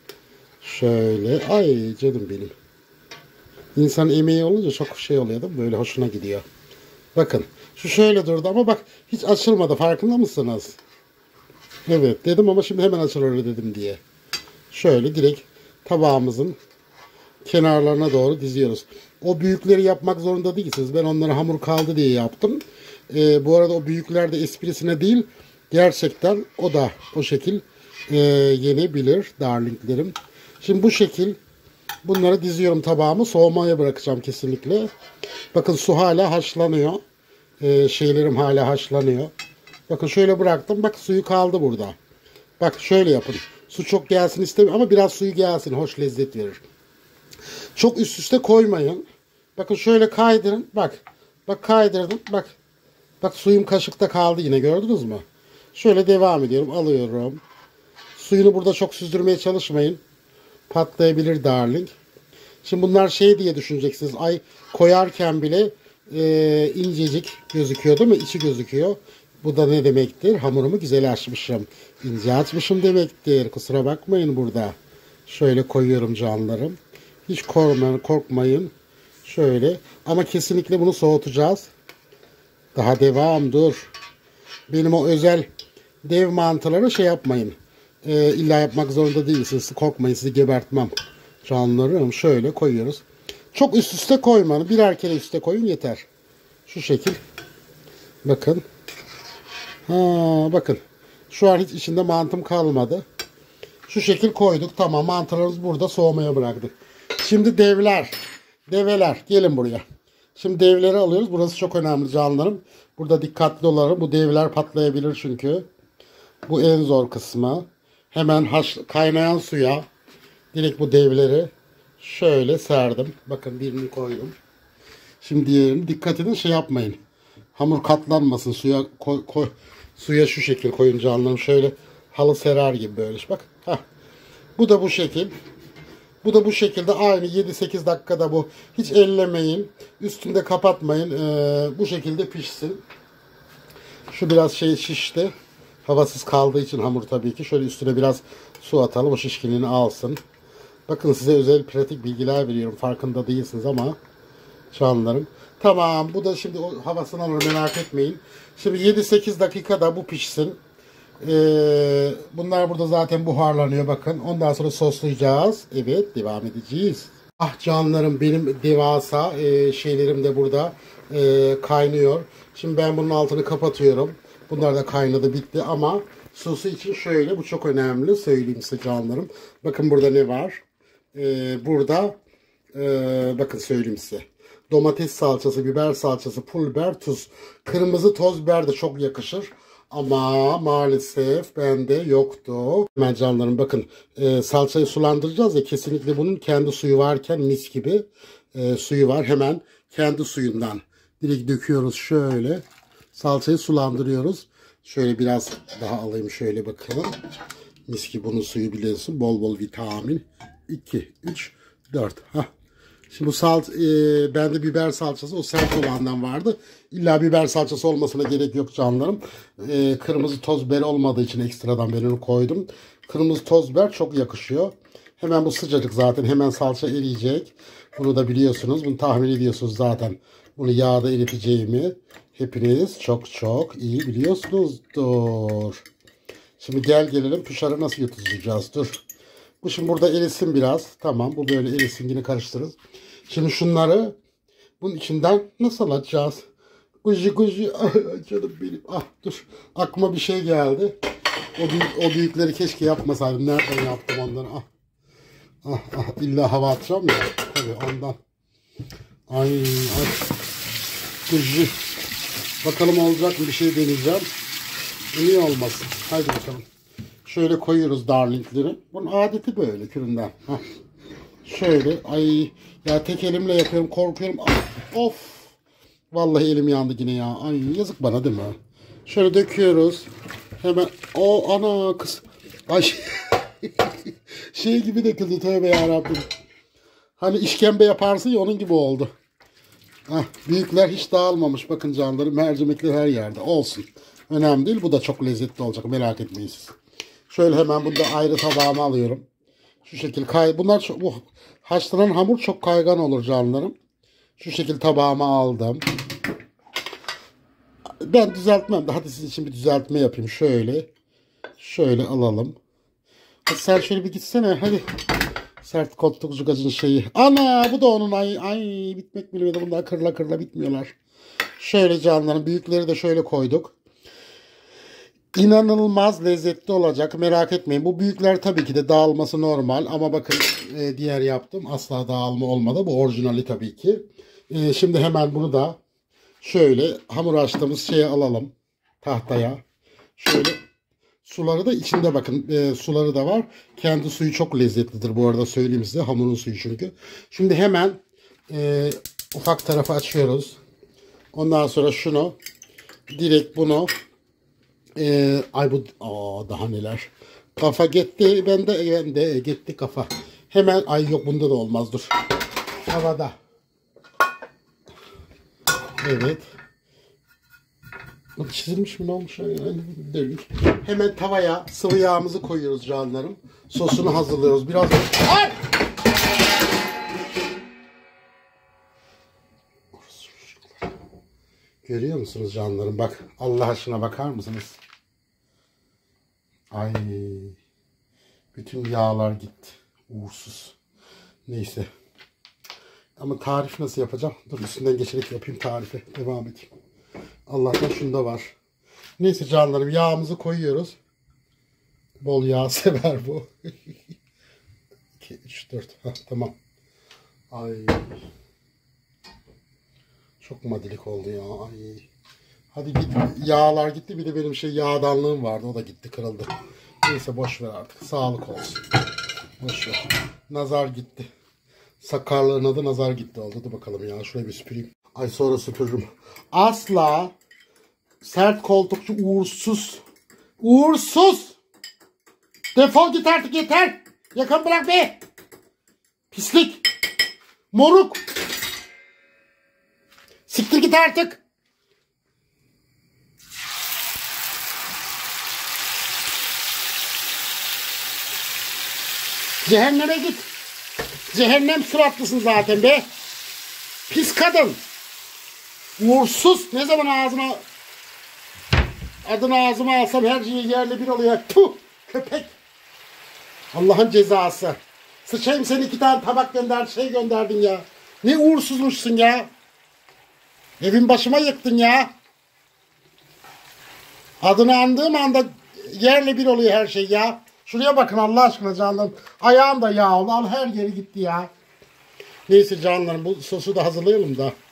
Şöyle. Ay canım benim. İnsan emeği olunca çok şey oluyor değil mi? Böyle hoşuna gidiyor. Bakın. Şu şöyle durdu ama bak hiç açılmadı. Farkında mısınız? Evet dedim ama şimdi hemen açılır öyle dedim diye. Şöyle direkt tabağımızın kenarlarına doğru diziyoruz. O büyükleri yapmak zorunda değilsiniz. Ben onları hamur kaldı diye yaptım. Bu arada o büyükler de esprisine değil. Gerçekten o da o şekil yenebilir darlinglerim. Şimdi bu şekil bunları diziyorum tabağımı. Soğumaya bırakacağım kesinlikle. Bakın su hala haşlanıyor. Şeylerim hala haşlanıyor. Bakın şöyle bıraktım. Bak suyu kaldı burada. Bak şöyle yapın. Su çok gelsin istemiyorum ama biraz suyu gelsin. Hoş lezzet verir. Çok üst üste koymayın. Bakın şöyle kaydırın. Bak. Bak kaydırdım. Bak. Bak suyum kaşıkta kaldı yine. Gördünüz mü? Şöyle devam ediyorum. Alıyorum. Suyunu burada çok süzdürmeye çalışmayın. Patlayabilir darling. Şimdi bunlar şey diye düşüneceksiniz. Ay koyarken bile incecik gözüküyor değil mi? İçi gözüküyor. Bu da ne demektir? Hamurumu güzel açmışım. İnce açmışım demektir. Kusura bakmayın burada. Şöyle koyuyorum canlarım. Hiç korkmayın. Şöyle. Ama kesinlikle bunu soğutacağız. Daha devam dur. Benim o özel dev mantıları şey yapmayın. İlla yapmak zorunda değilsiniz. Korkmayın sizi gebertmem. Canlarım şöyle koyuyoruz. Çok üst üste koymayın. Birer kere üste koyun yeter. Şu şekil. Bakın. Bakın. Şu an hiç içinde mantım kalmadı. Şu şekil koyduk. Tamam mantılarımız burada soğumaya bıraktık. Şimdi develer gelin buraya. Şimdi devleri alıyoruz. Burası çok önemli canlarım. Burada dikkatli olalım. Bu devler patlayabilir çünkü. Bu en zor kısmı. Hemen kaynayan suya direkt bu devleri şöyle serdim. Bakın birini koydum. Şimdi diğerini dikkat edin şey yapmayın. Hamur katlanmasın. Suya şu şekil koyun canlarım. Şöyle halı serer gibi böyle. Bak. Bu da bu şekil. Bu da bu şekilde aynı 7-8 dakikada bu. Hiç ellemeyin. Üstünde kapatmayın. Bu şekilde pişsin. Şu biraz şişti. Havasız kaldığı için hamur tabii ki. Şöyle üstüne biraz su atalım. O şişkinliğini alsın. Bakın size özel pratik bilgiler veriyorum. Farkında değilsiniz ama canlarım. Tamam. Bu da şimdi o havasını alır merak etmeyin. Şimdi 7-8 dakikada bu pişsin. Bunlar burada zaten buharlanıyor bakın. Ondan sonra soslayacağız. Evet devam edeceğiz. Ah canlarım benim devasa şeylerim de burada kaynıyor. Şimdi ben bunun altını kapatıyorum. Bunlar da kaynadı bitti ama sosu için şöyle bu çok önemli söyleyeyim size canlarım. Bakın burada ne var? Burada bakın söyleyeyim size. domates salçası, biber salçası, pul biber, tuz. Kırmızı toz biber de çok yakışır. Ama maalesef bende yoktu. Hemen canlarım bakın, salçayı sulandıracağız ya, kesinlikle bunun kendi suyu varken mis gibi suyu var. Hemen kendi suyundan direkt döküyoruz şöyle. Salçayı sulandırıyoruz. Şöyle biraz daha alayım, şöyle bakalım. Mis gibi bunun suyu biliyorsun. Bol bol vitamin. 2, 3, 4. Hah. Şimdi bu bende biber salçası, o sert olandan vardı. İlla biber salçası olmasına gerek yok canlarım. Kırmızı toz biber olmadığı için ekstradan ben onu koydum. Kırmızı toz biber çok yakışıyor. Hemen bu sıcacık zaten, hemen salça eriyecek. Bunu da biliyorsunuz. Bunu tahmin ediyorsunuz zaten. Bunu yağda eriteceğimi hepiniz çok çok iyi biliyorsunuzdur. Şimdi gelelim püşarı nasıl yutacağız. Dur. Bu şimdi burada erisin biraz. Tamam, bu böyle erisin, yine karıştırırız. Şimdi şunları bunun içinden nasıl alacağız? Kuji canım benim. Ah dur. Aklıma bir şey geldi. O büyükleri keşke yapmasaydım. Nereden yaptım onları? İlla hava atacağım ya. Tabii ondan. Ay. Kuji. Bakalım olacak mı? Bir şey deneyeceğim. Niye olmasın? Haydi bakalım. Şöyle koyuyoruz darlingleri. Bunun adeti böyle küründen. Şöyle. Ay ya, tek elimle yapıyorum, korkuyorum. Of. Vallahi elim yandı yine ya. Ay yazık bana değil mi? Şöyle döküyoruz. Hemen. O ana kız. Ay şey gibi döküldü, tövbe yarabbim. Hani işkembe yaparsın ya, onun gibi oldu. Büyükler hiç dağılmamış. Bakın canlarım, mercimekler her yerde. Olsun. Önemli değil. Bu da çok lezzetli olacak. Merak etmeyin siz. Şöyle hemen bunu da ayrı tabağıma alıyorum. Şu şekil bunlar çok, bu haşlanan hamur çok kaygan olur canlarım. Şu şekil tabağıma aldım. Ben düzeltmem de, hadi sizin için bir düzeltme yapayım. Şöyle alalım. Hadi sen şöyle bir gitsene hadi. Sert koltukcu gacın şeyi. Ana bu da onun, ay bitmek bilmiyordu. Bunlar kırla bitmiyorlar. Şöyle canlarım, büyükleri de şöyle koyduk. İnanılmaz lezzetli olacak, merak etmeyin. Bu büyükler tabii ki de dağılması normal ama bakın diğer yaptım, asla dağılma olmadı. Bu orijinali tabii ki. Şimdi hemen bunu da şöyle hamur açtığımız şeye alalım, tahtaya. Şöyle suları da içinde, bakın suları da var. Kendi suyu çok lezzetlidir bu arada, söyleyeyim size, hamurun suyu çünkü. Şimdi hemen ufak tarafı açıyoruz. Ondan sonra şunu direkt bunu daha neler. Kafa gitti. Bende gitti kafa. Hemen yok, bunda da olmaz, dur. Havada. Evet. Bu çizilmiş mi, ne olmuş? Yani, hemen tavaya sıvı yağımızı koyuyoruz canlarım. Sosunu hazırlıyoruz. Biraz. Ay! Görüyor musunuz canlarım? Bak, Allah aşkına bakar mısınız? Ay, bütün yağlar gitti. Uğursuz. Neyse. Ama tarif nasıl yapacağım? Dur, üstünden geçerek yapayım tarife. Devam edeyim. Allah'tan şunda var. Neyse canlarım, yağımızı koyuyoruz. Bol yağ sever bu. 2, 3, 4. Tamam. Ay. Çok madilik oldu ya. Ay. Hadi git. Yağlar gitti. Bir de benim yağdanlığım vardı. O da gitti, kırıldı. Neyse boş ver artık. Sağlık olsun. Boş ver. Nazar gitti. Sakarlığın adı nazar gitti oldu. Hadi bakalım ya. Şurayı bir süpüreyim. Ay sonra süpürürüm. Asla sert koltukçu uğursuz. Uğursuz. Defol git artık, yeter. Yakın bırak be. Pislik. Moruk. Siktir git artık. Cehenneme git. Cehennem suratlısın zaten be. Pis kadın. Uğursuz. Ne zaman adını ağzıma alsam her şeyi yerle bir oluyor. Puh. Köpek. Allah'ın cezası. Sıçayım, seni 2 tane tabak gönderdin ya. Ne uğursuzmuşsun ya. Evin başıma yıktın ya. Adını andığım anda yerle bir oluyor her şey ya. Şuraya bakın Allah aşkına canlarım. Ayağım da yağ oldu. Al, her yeri gitti ya. Neyse canlarım, bu sosu da hazırlayalım da.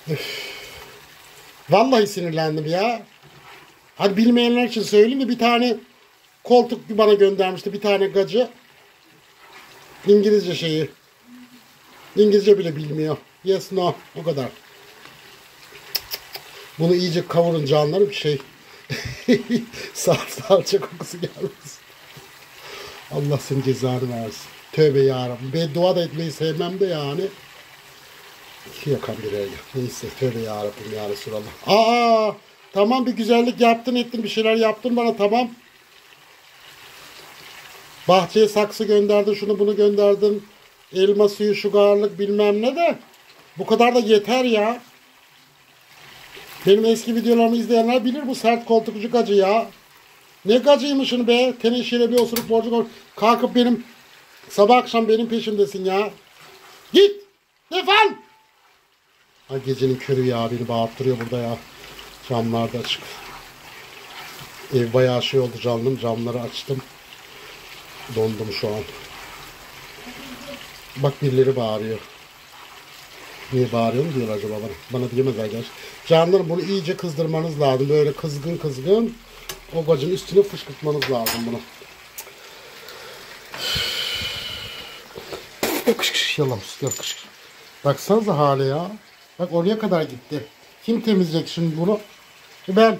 Vallahi sinirlendim ya. Hadi bilmeyenler için söyleyeyim de bir tane koltuk bana göndermişti. Bir tane gacı. İngilizce şeyi. İngilizce bile bilmiyor. Yes, no. O kadar. Bunu iyice kavurun canlarım şey. Salça kokusu gelmesin. Allah senin cezanı versin. Tövbe yarabbim. Beddua da etmeyi sevmem de yani. Yakan bir yer. Neyse tövbe yarabbim ya Resulallah. Aa, tamam bir güzellik yaptın ettin bir şeyler yaptın bana tamam. Bahçeye saksı gönderdin şunu bunu gönderdin. Elma suyu şugarlık bilmem ne de. Bu kadar da yeter ya. Benim eski videolarımı izleyenler bilir bu sert koltukcu gacı ya. Ne gacıymışsın be. Teneşire bir osuruk borcu kalkıp benim sabah akşam benim peşimdesin ya. Git. Defol. Ay gecenin körü ya beni bağırttırıyor burada ya. Camlar da açık. Ev bayağı şey oldu canım. Camları açtım. Dondum şu an. Bak birileri bağırıyor. Niye bağırıyor mu diyorlar acaba bana? Bana diyemezler gerçi. Canlarım bunu iyice kızdırmanız lazım. Böyle kızgın kızgın. O gacın üstüne fışkırtmanız lazım bunu. Yalan kış. Baksanıza hale ya. Bak oraya kadar gitti. Kim temizleyecek şimdi bunu? Ben.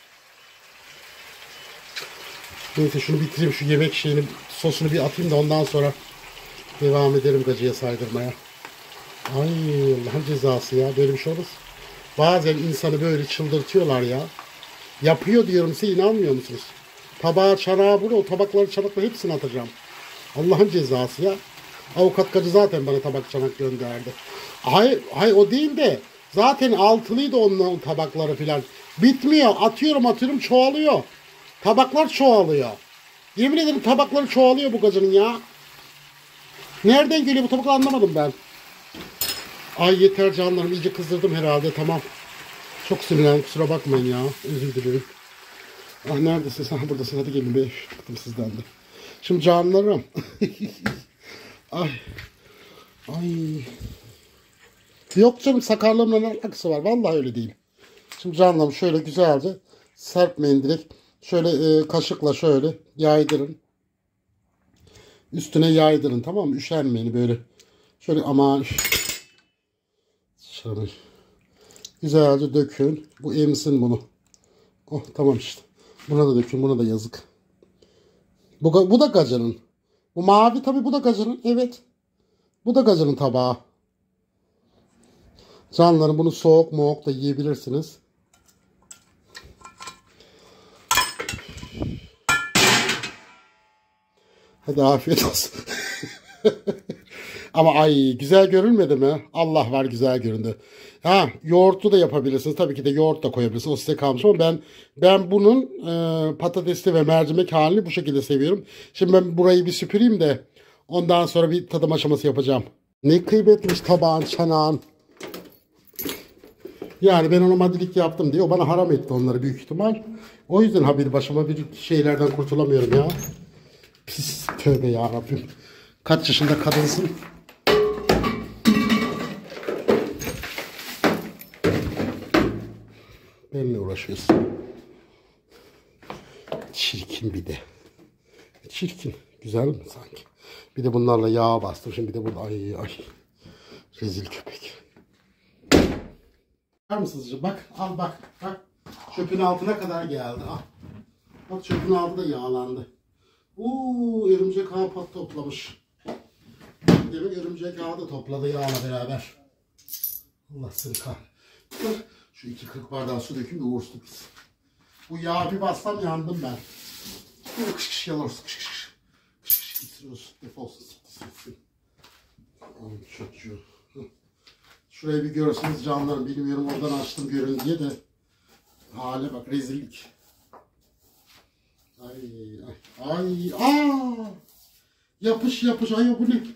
Neyse şunu bitireyim. Şu yemek şeyini sosunu bir atayım da ondan sonra devam ederim gacıya saydırmaya. Ay Allah'ın cezası ya. Böyle bir şey olmaz. Bazen insanı böyle çıldırtıyorlar ya. Yapıyor diyorum size inanmıyor musunuz? Tabağı çanağı vur o tabakları çanakla hepsini atacağım. Allah'ın cezası ya. Avukat gacı zaten bana tabak çanak gönderdi. Hayır o değil de zaten altılıydı onun tabakları filan. Bitmiyor. Atıyorum çoğalıyor. Tabaklar çoğalıyor. Yemin ederim tabakları çoğalıyor bu gacının ya. Nereden geliyor bu tabaklar anlamadım ben. Ay yeter canlarım iyice kızdırdım herhalde tamam. Çok sinirlendim kusura bakmayın ya. Özür dilerim. Ah neredesin sen buradasın hadi gelin be. Bıktım sizden de. Şimdi canlarım. Ay. Yok canım sakarlığımla ne alakası var. Vallahi öyle değil. Şimdi canlarım şöyle güzelce serpmeyin direkt. Şöyle kaşıkla şöyle yaydırın. Üstüne yaydırın tamam mı? Üşenmeyin böyle. Şöyle ama şöyle güzelce dökün. Bu emsin bunu. Oh tamam işte. Buna da dökün. Buna da yazık. Bu da gacının. Bu mavi tabii bu da gacının. Evet. Bu da gacının tabağı. Canlarım bunu soğuk da yiyebilirsiniz. Hadi afiyet olsun. Ama ay güzel görünmedi mi? Allah var güzel göründü. Ha yoğurtlu da yapabilirsiniz. Tabii ki de yoğurt da koyabilirsiniz. O size kalmış ama ben bunun patatesli ve mercimek halini bu şekilde seviyorum. Şimdi ben burayı bir süpüreyim de ondan sonra bir tadım aşaması yapacağım. Ne kıymetmiş tabağın, çanağın. Yani ben ona madilik yaptım diye o bana haram etti onları büyük ihtimal. O yüzden haberi başıma bir şeylerden kurtulamıyorum ya. Pis tövbe yarabbim. Kaç yaşında kadınsın? Benimle uğraşıyorsun. Çirkin bir de. Çirkin. Güzel mi sanki? Bir de bunlarla yağ bastım. Şimdi bir de burada ay. Rezil köpek. Bakar mısınız? Bak al bak. Çöpün altına kadar geldi. Al. Bak çöpün altı da yağlandı. Örümcek ağı toplamış. Demek örümcek ağı da topladı yağla beraber. Allah seni kahretsin. Şu 2,40 bardağı su döküm de uğursuz biz. Bu yağı bir bassam yandım ben. Kış yalıyoruz. Kış. İtiyoruz. Defolsun. Çocuğu. Şurayı bir görseniz canlarım. Bilmiyorum oradan açtım görün diye de. Hale bak rezillik. Ay. Yapış. Ay bu ne?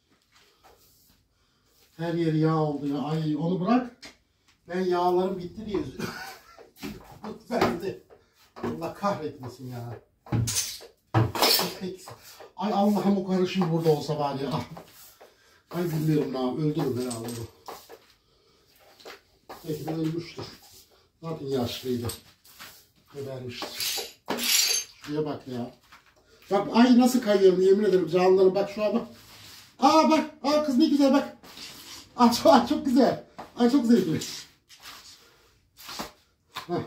Her yeri yağ oldu ya. Ay onu bırak. Ben yağlarım bitti diye üzülüyorum. Ben de. Allah kahretmesin ya. Ay Allah'ım o karışım burada olsa var ya. Ay bilmiyorum ne yapayım. Öldürürüm herhalde bu. Belki de ölmüştür. Zaten yaşlıydı. Gebermiştir. Şuraya bak ya. Bak ay nasıl kayıyorum yemin ederim canlarım. Bak şu an bak. Aa bak. Aa kız ne güzel bak. Aa çok güzel. Ay çok zevkli. Heh.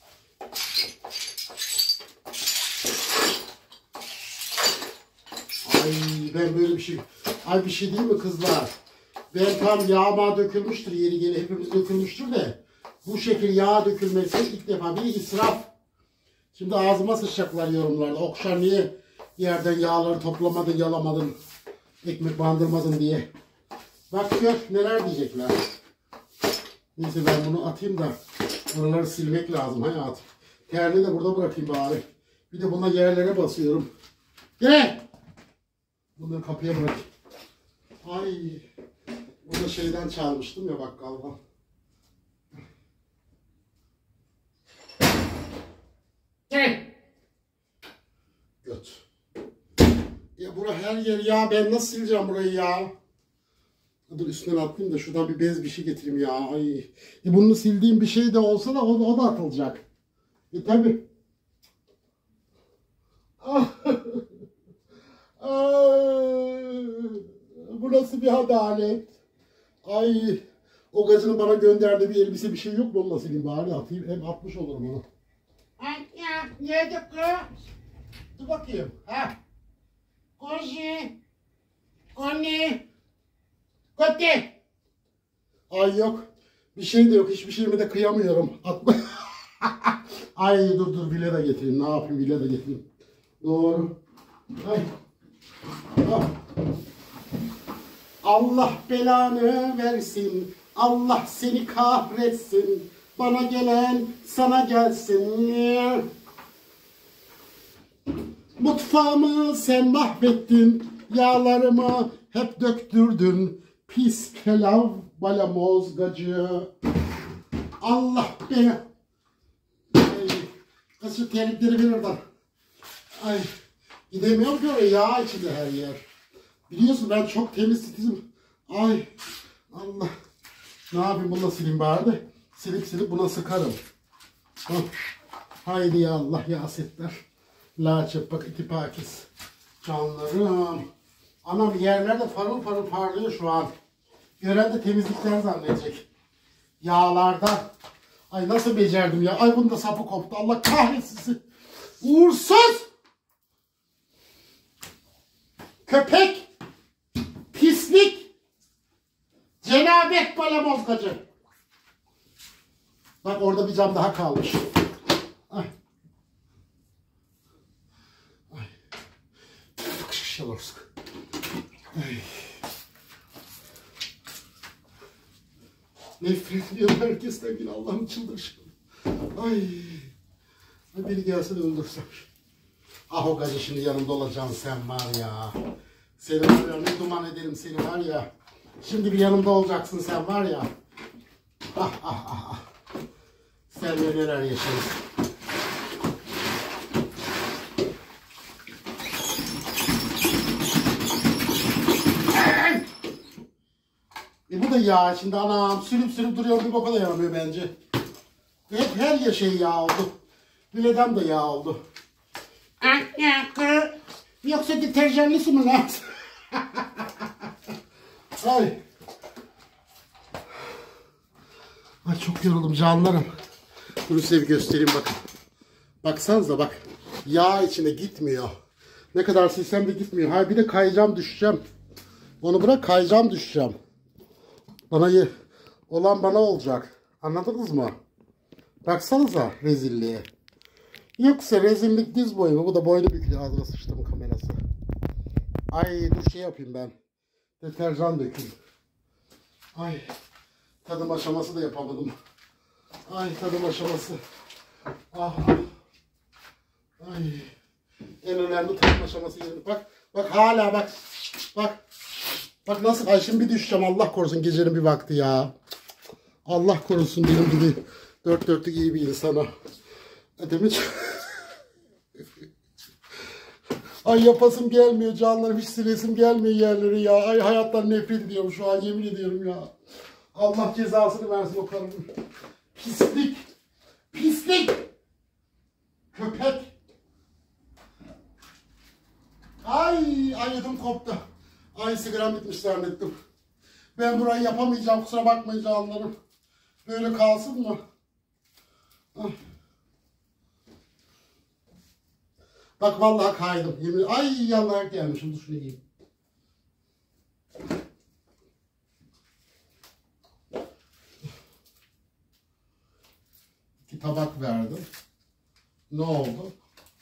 Ay ben böyle bir şey... Ay bir şey değil mi kızlar? Ben tam yağma dökülmüştür yeri geri hepimiz dökülmüştür de. Bu şekil yağ dökülmesi ilk defa bir israf. Şimdi ağzıma sıçacaklar yorumlarda. Okşar niye yerden yağları toplamadın, yalamadın, ekmek bandırmadın diye. Bak gör neler diyecekler. Neyse ben bunu atayım da oraları silmek lazım hayatım. Terliği de burada bırakayım bari. Bir de buna yerlere basıyorum. Gel. Bunları kapıya bırakayım. Ay. Bunu şeyden çalmıştım ya bakkaldan. Gel. Göt. Ya bura her yer ya. Ben nasıl sileceğim burayı ya? Dur üstüne atlayayım da şuradan bir bez bir şey getireyim ya. Ay. Bunu sildiğim bir şey de olsa da o da atılacak. Tabi. Bu nasıl bir adalet? Ay. O gacının bana gönderdiği bir elbise bir şey yok mu? Onunla sileyim bari atayım. Hem atmış olurum onu. Anne, nerede kız? Dur bakayım. Ha. Koşu. Anne. Kote. Ay yok. Bir şey de yok. Hiçbir şeyime de kıyamıyorum. Atma. Ay dur bile de getireyim. Ne yapayım bile de getireyim. Doğru. Ay. Ah. Allah belanı versin. Allah seni kahretsin. Bana gelen sana gelsin. Mutfağımı sen mahvettin. Yağlarımı hep döktürdün. Pis kelav balamoz gacı. Allah beni. Ay, kaşı terlikleri ver oradan. Ay, gidemiyorum ki oraya yağ içinde her yer. Biliyorsun ben çok temiz titizim. Ay, Allah. Ne yapayım bununla sileyim bari de. Silip buna sıkarım. Hah. Haydi ya Allah ya asetler. La çöpek itipakiz. Canlarım. Anam yerlerde farıl farıl parlıyor şu an. Gören de temizlikler zannedecek. Yağlarda. Ay nasıl becerdim ya. Ay bunun da sapı koptu. Allah kahretsin. Uğursuz. Köpek. Pislik. Cenabet balamozgacı. Bak orada bir cam daha kalmış. Ay. Ay. Ay. Nefret ediyorum herkesten yine Allah'ım çıldırışım. Ay. Biri gelse de öldürsem. Ah o gacı şimdi yanımda olacaksın sen var ya. Seni var ya ne duman ederim seni var ya. Şimdi bir yanımda olacaksın sen var ya. Ah. Sen de neler yaşarız. Bu da yağ şimdi anam sürüp duruyor bir boka da yaramıyor bence. Hep her şey yağ oldu. Biledem de yağ oldu. Anne, kız. Yoksa deterjanlı su mu lan? Ay. Ay çok yoruldum canlarım. Bunu size bir göstereyim bakın. Baksanıza bak. Yağ içine gitmiyor. Ne kadar silsem de gitmiyor. Ha bir de kayacağım düşeceğim. Onu bırak kayacağım düşeceğim. Olan bana olacak. Anladınız mı? Baksanıza rezilliğe. Yoksa rezillik diz boyu mu? Bu da boynu bükülüyor. Ağzına sıçtım kamerası. Ay dur şey yapayım ben. Deterjan dökeyim. Ay. Tadım aşaması da yapamadım. Ay tadım aşaması. Ah. Ay. En önemli tadım aşaması yerine. Bak hala bak. Bak nasıl. Ay şimdi bir düşeceğim. Allah korusun gecenin bir vakti ya. Allah korusun benim gibi dört dörtlük iyi bir insana. Demek ay yapasım gelmiyor canlarım. Hiç silesim gelmiyor yerleri ya. Ay hayattan nefret ediyorum şu an yemin ediyorum ya. Allah cezasını versin o karının. Pislik. Pislik. Köpek. Ay ödüm koptu. Ay sigaram bitmiş zannettim. Ben burayı yapamayacağım, kusura bakmayın canlarım. Böyle kalsın mı? Ah. Bak vallahi kaydım. Yemin. Ay yanlar gelmişim. Dur şunu yiyeyim. İki tabak verdim. Ne oldu?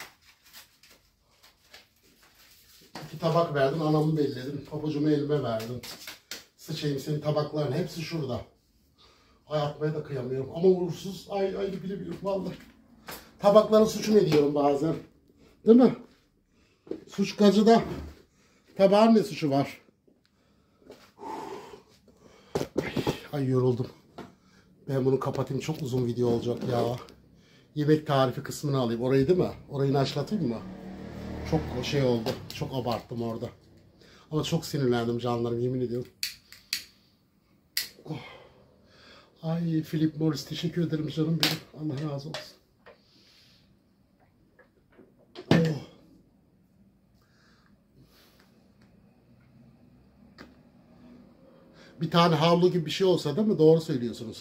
İki tabak verdin, anamı belledim. Pabucumu elime verdim. Sıçayım senin tabakların hepsi şurada. Ay atmaya da kıyamıyorum. Ama uğursuz. Ay bilemiyorum vallahi. Tabakların suçunu ediyorum bazen. Değil mi? Suçkacıda tabağın ne suçu var? Ay yoruldum. Ben bunu kapatayım. Çok uzun video olacak ya. Yemek tarifi kısmını alayım. Orayı değil mi? Orayı naşlatayım mı? Çok şey oldu. Çok abarttım orada. Ama çok sinirlendim canlarım. Yemin ediyorum. Oh. Ay Philip Morris teşekkür ederim canım benim. Allah razı olsun. Oh. Bir tane havlu gibi bir şey olsa değil mi? Doğru söylüyorsunuz.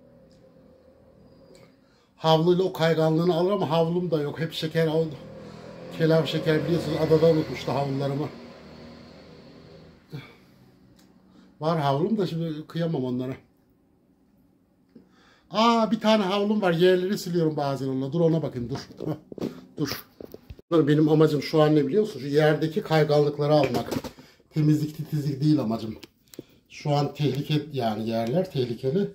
Havluyla o kayganlığını alır ama havlum da yok. Hep şeker oldu. Kelam şeker biliyorsunuz. Adada unutmuştu havlularımı. Var havlum da şimdi kıyamam onlara. Aa bir tane havlum var. Yerleri siliyorum bazen onunla. Dur ona bakayım dur. Dur. Benim amacım şu an ne biliyor musun? Şu yerdeki kayganlıkları almak. Temizlik titizlik değil amacım. Şu an tehlike yani yerler tehlikeli.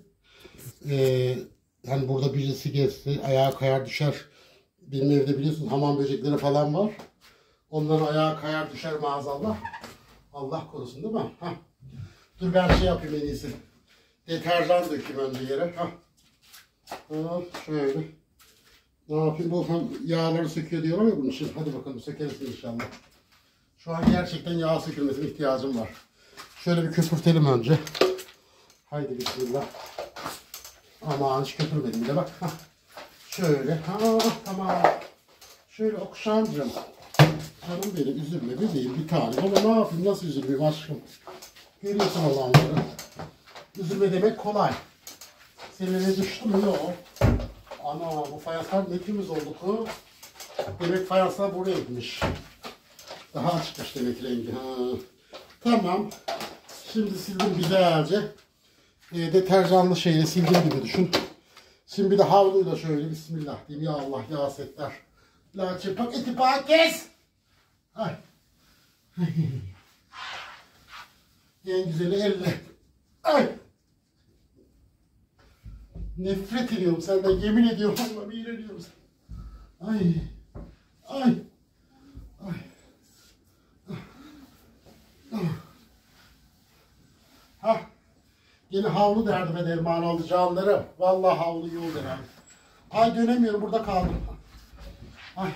Hani burada birisi geçse ayağa kayar düşer. Benim evde biliyorsun hamam böcekleri falan var. Onların ayağa kayar düşer maazallah. Allah korusun değil mi? Hah. Dur ben şey yapayım en iyisi. Deterjan dökeyim önce yere. Hah. Şöyle. Ne yapayım? Bu hem yağları söküyor diyorlar ya bunun için. Hadi bakalım sökeriz inşallah. Şu an gerçekten yağ sökülmesine ihtiyacım var. Şöyle bir köpürtelim önce. Haydi bismillah. Aman hiç köpürmedim de bak. Hah. Şöyle. Ha tamam. Şöyle okşancım. Canım benim üzülme bebeğim bir tane. Ama ne yapayım nasıl üzülmeyeyim aşkım. Görüyorsun olanları. Üzülme demek kolay. Seninle düştü mü? Yok. Ana bu fayanslar ne temiz oldu ku. Demek fayanslar buraya gitmiş. Daha açıkmış demek rengi. Ha. Tamam. Şimdi sildim güzelce. Deterjanlı şeyle sildim gibi düşün. Şimdi bir de havluyla şöyle bismillah diyeyim. Ya Allah ya setler. Laçı paketi kes. Ay. En güzeli elle. Ay. Nefret ediyorum senden yemin ediyorum ama iğreniyorum sen. Ay. Ay. Ay. Hah. Yine havlu derdim derman oldu canlarım. Vallahi havlu iyi oldu herhalde. Ay dönemiyorum burada kaldım. Ay.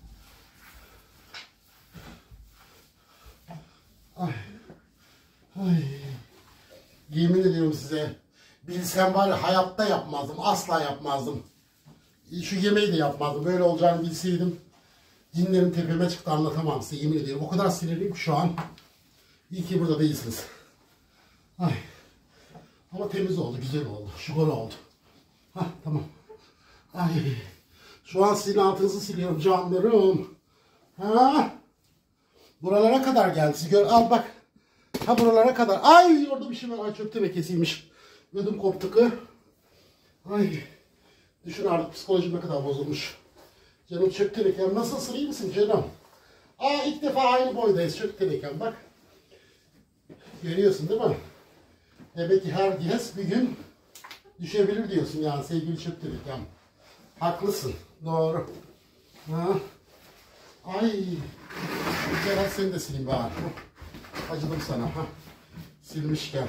Ay. Ay. Yemin ediyorum size. Bilsem var ya hayatta yapmazdım. Asla yapmazdım. Şu yemeği de yapmazdım. Böyle olacağını bilseydim. Cinlerim tepeme çıktı anlatamam size. Yemin ediyorum. O kadar sinirliyim ki şu an. İyi ki burada değilsiniz. Ay. Ama temiz oldu. Güzel oldu. Şukur oldu. Hah tamam. Ay. Şu an sizin altınızı siliyorum canlarım. Ha? Buralara kadar geldi. Siz gör. Al bak. Ha buralara kadar. Ay orada bir şey var. Ay çöp tenekesiymiş. Ödüm koptu ki. Ay. Düşün artık psikolojim ne kadar bozulmuş. Canım çöp tenekem. Nasılsın iyi misin canım? Aa ilk defa aynı boydayız çöp tenekem bak. Görüyorsun değil mi? Demek ki herkes bir gün düşebilir diyorsun yani sevgili çöp tenekem. Haklısın. Doğru. Ha. Ay. Gel seni de sileyim bari. Acıdım sana. Ha. Silmişken.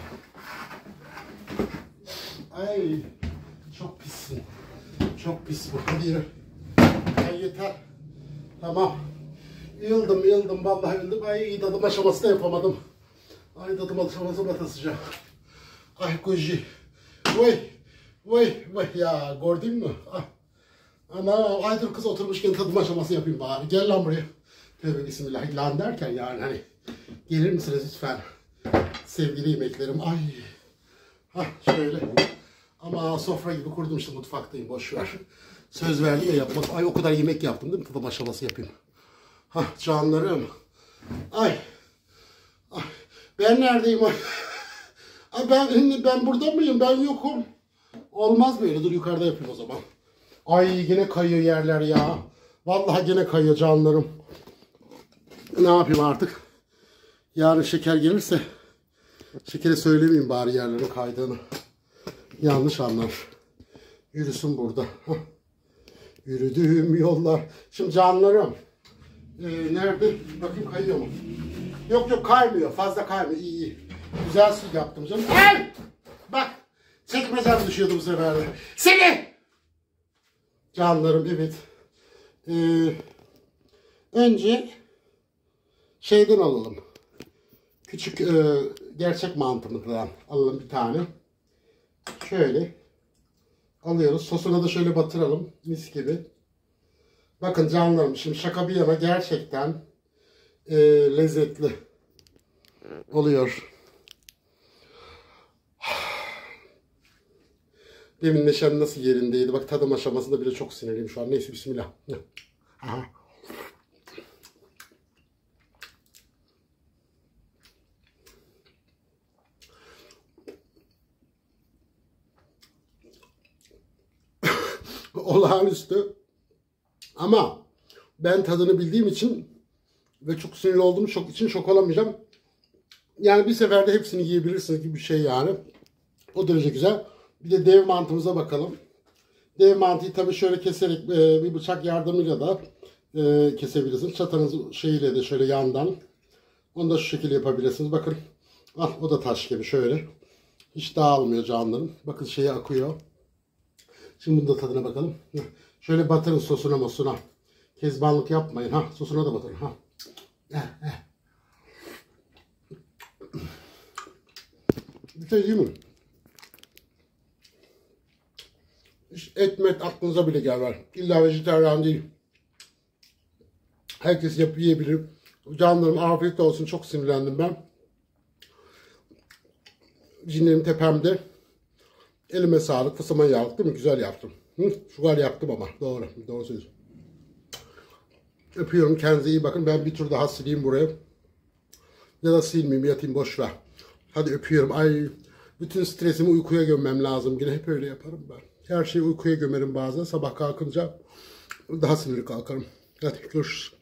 Ay. Çok pissin. Çok pis bu. Hadi yürü. Ay yeter. Tamam. Yıldım. Vallahi yıldım. Ay dadım aşaması da yapamadım. Ay dadım aşaması batasıca. Ay kuji. Vay. Vay vay ya gördün mü? Ah. Ana aydır kız oturmuşken tadım aşaması yapayım bari. Gel lan buraya. Tövbe bismillah lan derken yani hani. Gelir misiniz lütfen? Sevgili yemeklerim. Ay. Hah şöyle. Ama sofra gibi kurdum işte mutfaktayım boş ver. Söz verdim ya yapmak. Ay o kadar yemek yaptım değil mi? Tadım aşaması yapayım. Hah canlarım. Ay. Ay. Ben neredeyim? Ay. Ay ben burada mıyım? Ben yokum. Olmaz böyle. Dur yukarıda yapayım o zaman. Ay yine kayıyor yerler ya. Vallahi yine kayıyor canlarım. Ne yapayım artık? Yarın şeker gelirse şekeri söylemeyeyim bari yerlerin kaydığını. Yanlış anlar. Yürüsün burada. Hah. Yürüdüğüm yollar. Şimdi canlarım. Nerede? Bakayım kayıyor mu? Yok kaymıyor. Fazla kaymıyor. İyi. Güzel su yaptım canım. Ay! Bak. Çekmecem düşüyordu bu sefer de. Seni! Canlarım evet. Önce şeyden alalım. Küçük gerçek mantımızdan alalım bir tane. Şöyle alıyoruz. Sosuna da şöyle batıralım. Mis gibi. Bakın canlarım şimdi şaka bir yana gerçekten lezzetli oluyor. Demin neşem nasıl yerindeydi. Bak tadım aşamasında bile çok sinirliyim şu an. Neyse bismillah. Aha. Olağanüstü. Ama ben tadını bildiğim için ve çok sinirli olduğum için şok olamayacağım. Yani bir seferde hepsini yiyebilirsiniz gibi bir şey yani. O derece güzel. Bir de dev mantımıza bakalım. Dev mantıyı tabii şöyle keserek bir bıçak yardımıyla da kesebilirsiniz. Çatanız şeyiyle de şöyle yandan. Onu da şu şekilde yapabilirsiniz. Bakın. Ah o da taş gibi şöyle. Hiç dağılmıyor canlarım. Bakın şeye akıyor. Şimdi bunun da tadına bakalım. Şöyle batırın sosuna mosuna. Kezbanlık yapmayın. Ha sosuna da batırın. Ha. Bir şey değil mi? Hiç et met aklınıza bile gelmez. İlla vejetaryen değil. Herkes yiyebilir. Canlarım afiyet olsun. Çok sinirlendim ben. Cinlerim tepemde. Elime sağlık. Fısıma yağlık değil mi? Güzel yaptım. Şugar yaptım ama. Doğru. Doğru söylüyorsun. Öpüyorum. Kendinize iyi bakın. Ben bir tur daha sileyim buraya. Ya da silmeyeyim. Yatayım boş ver. Hadi öpüyorum. Ay bütün stresimi uykuya gömmem lazım. Yine hep öyle yaparım ben. Her şeyi uykuya gömerim bazen. Sabah kalkınca daha sinirli kalkarım. Hadi görüşürüz.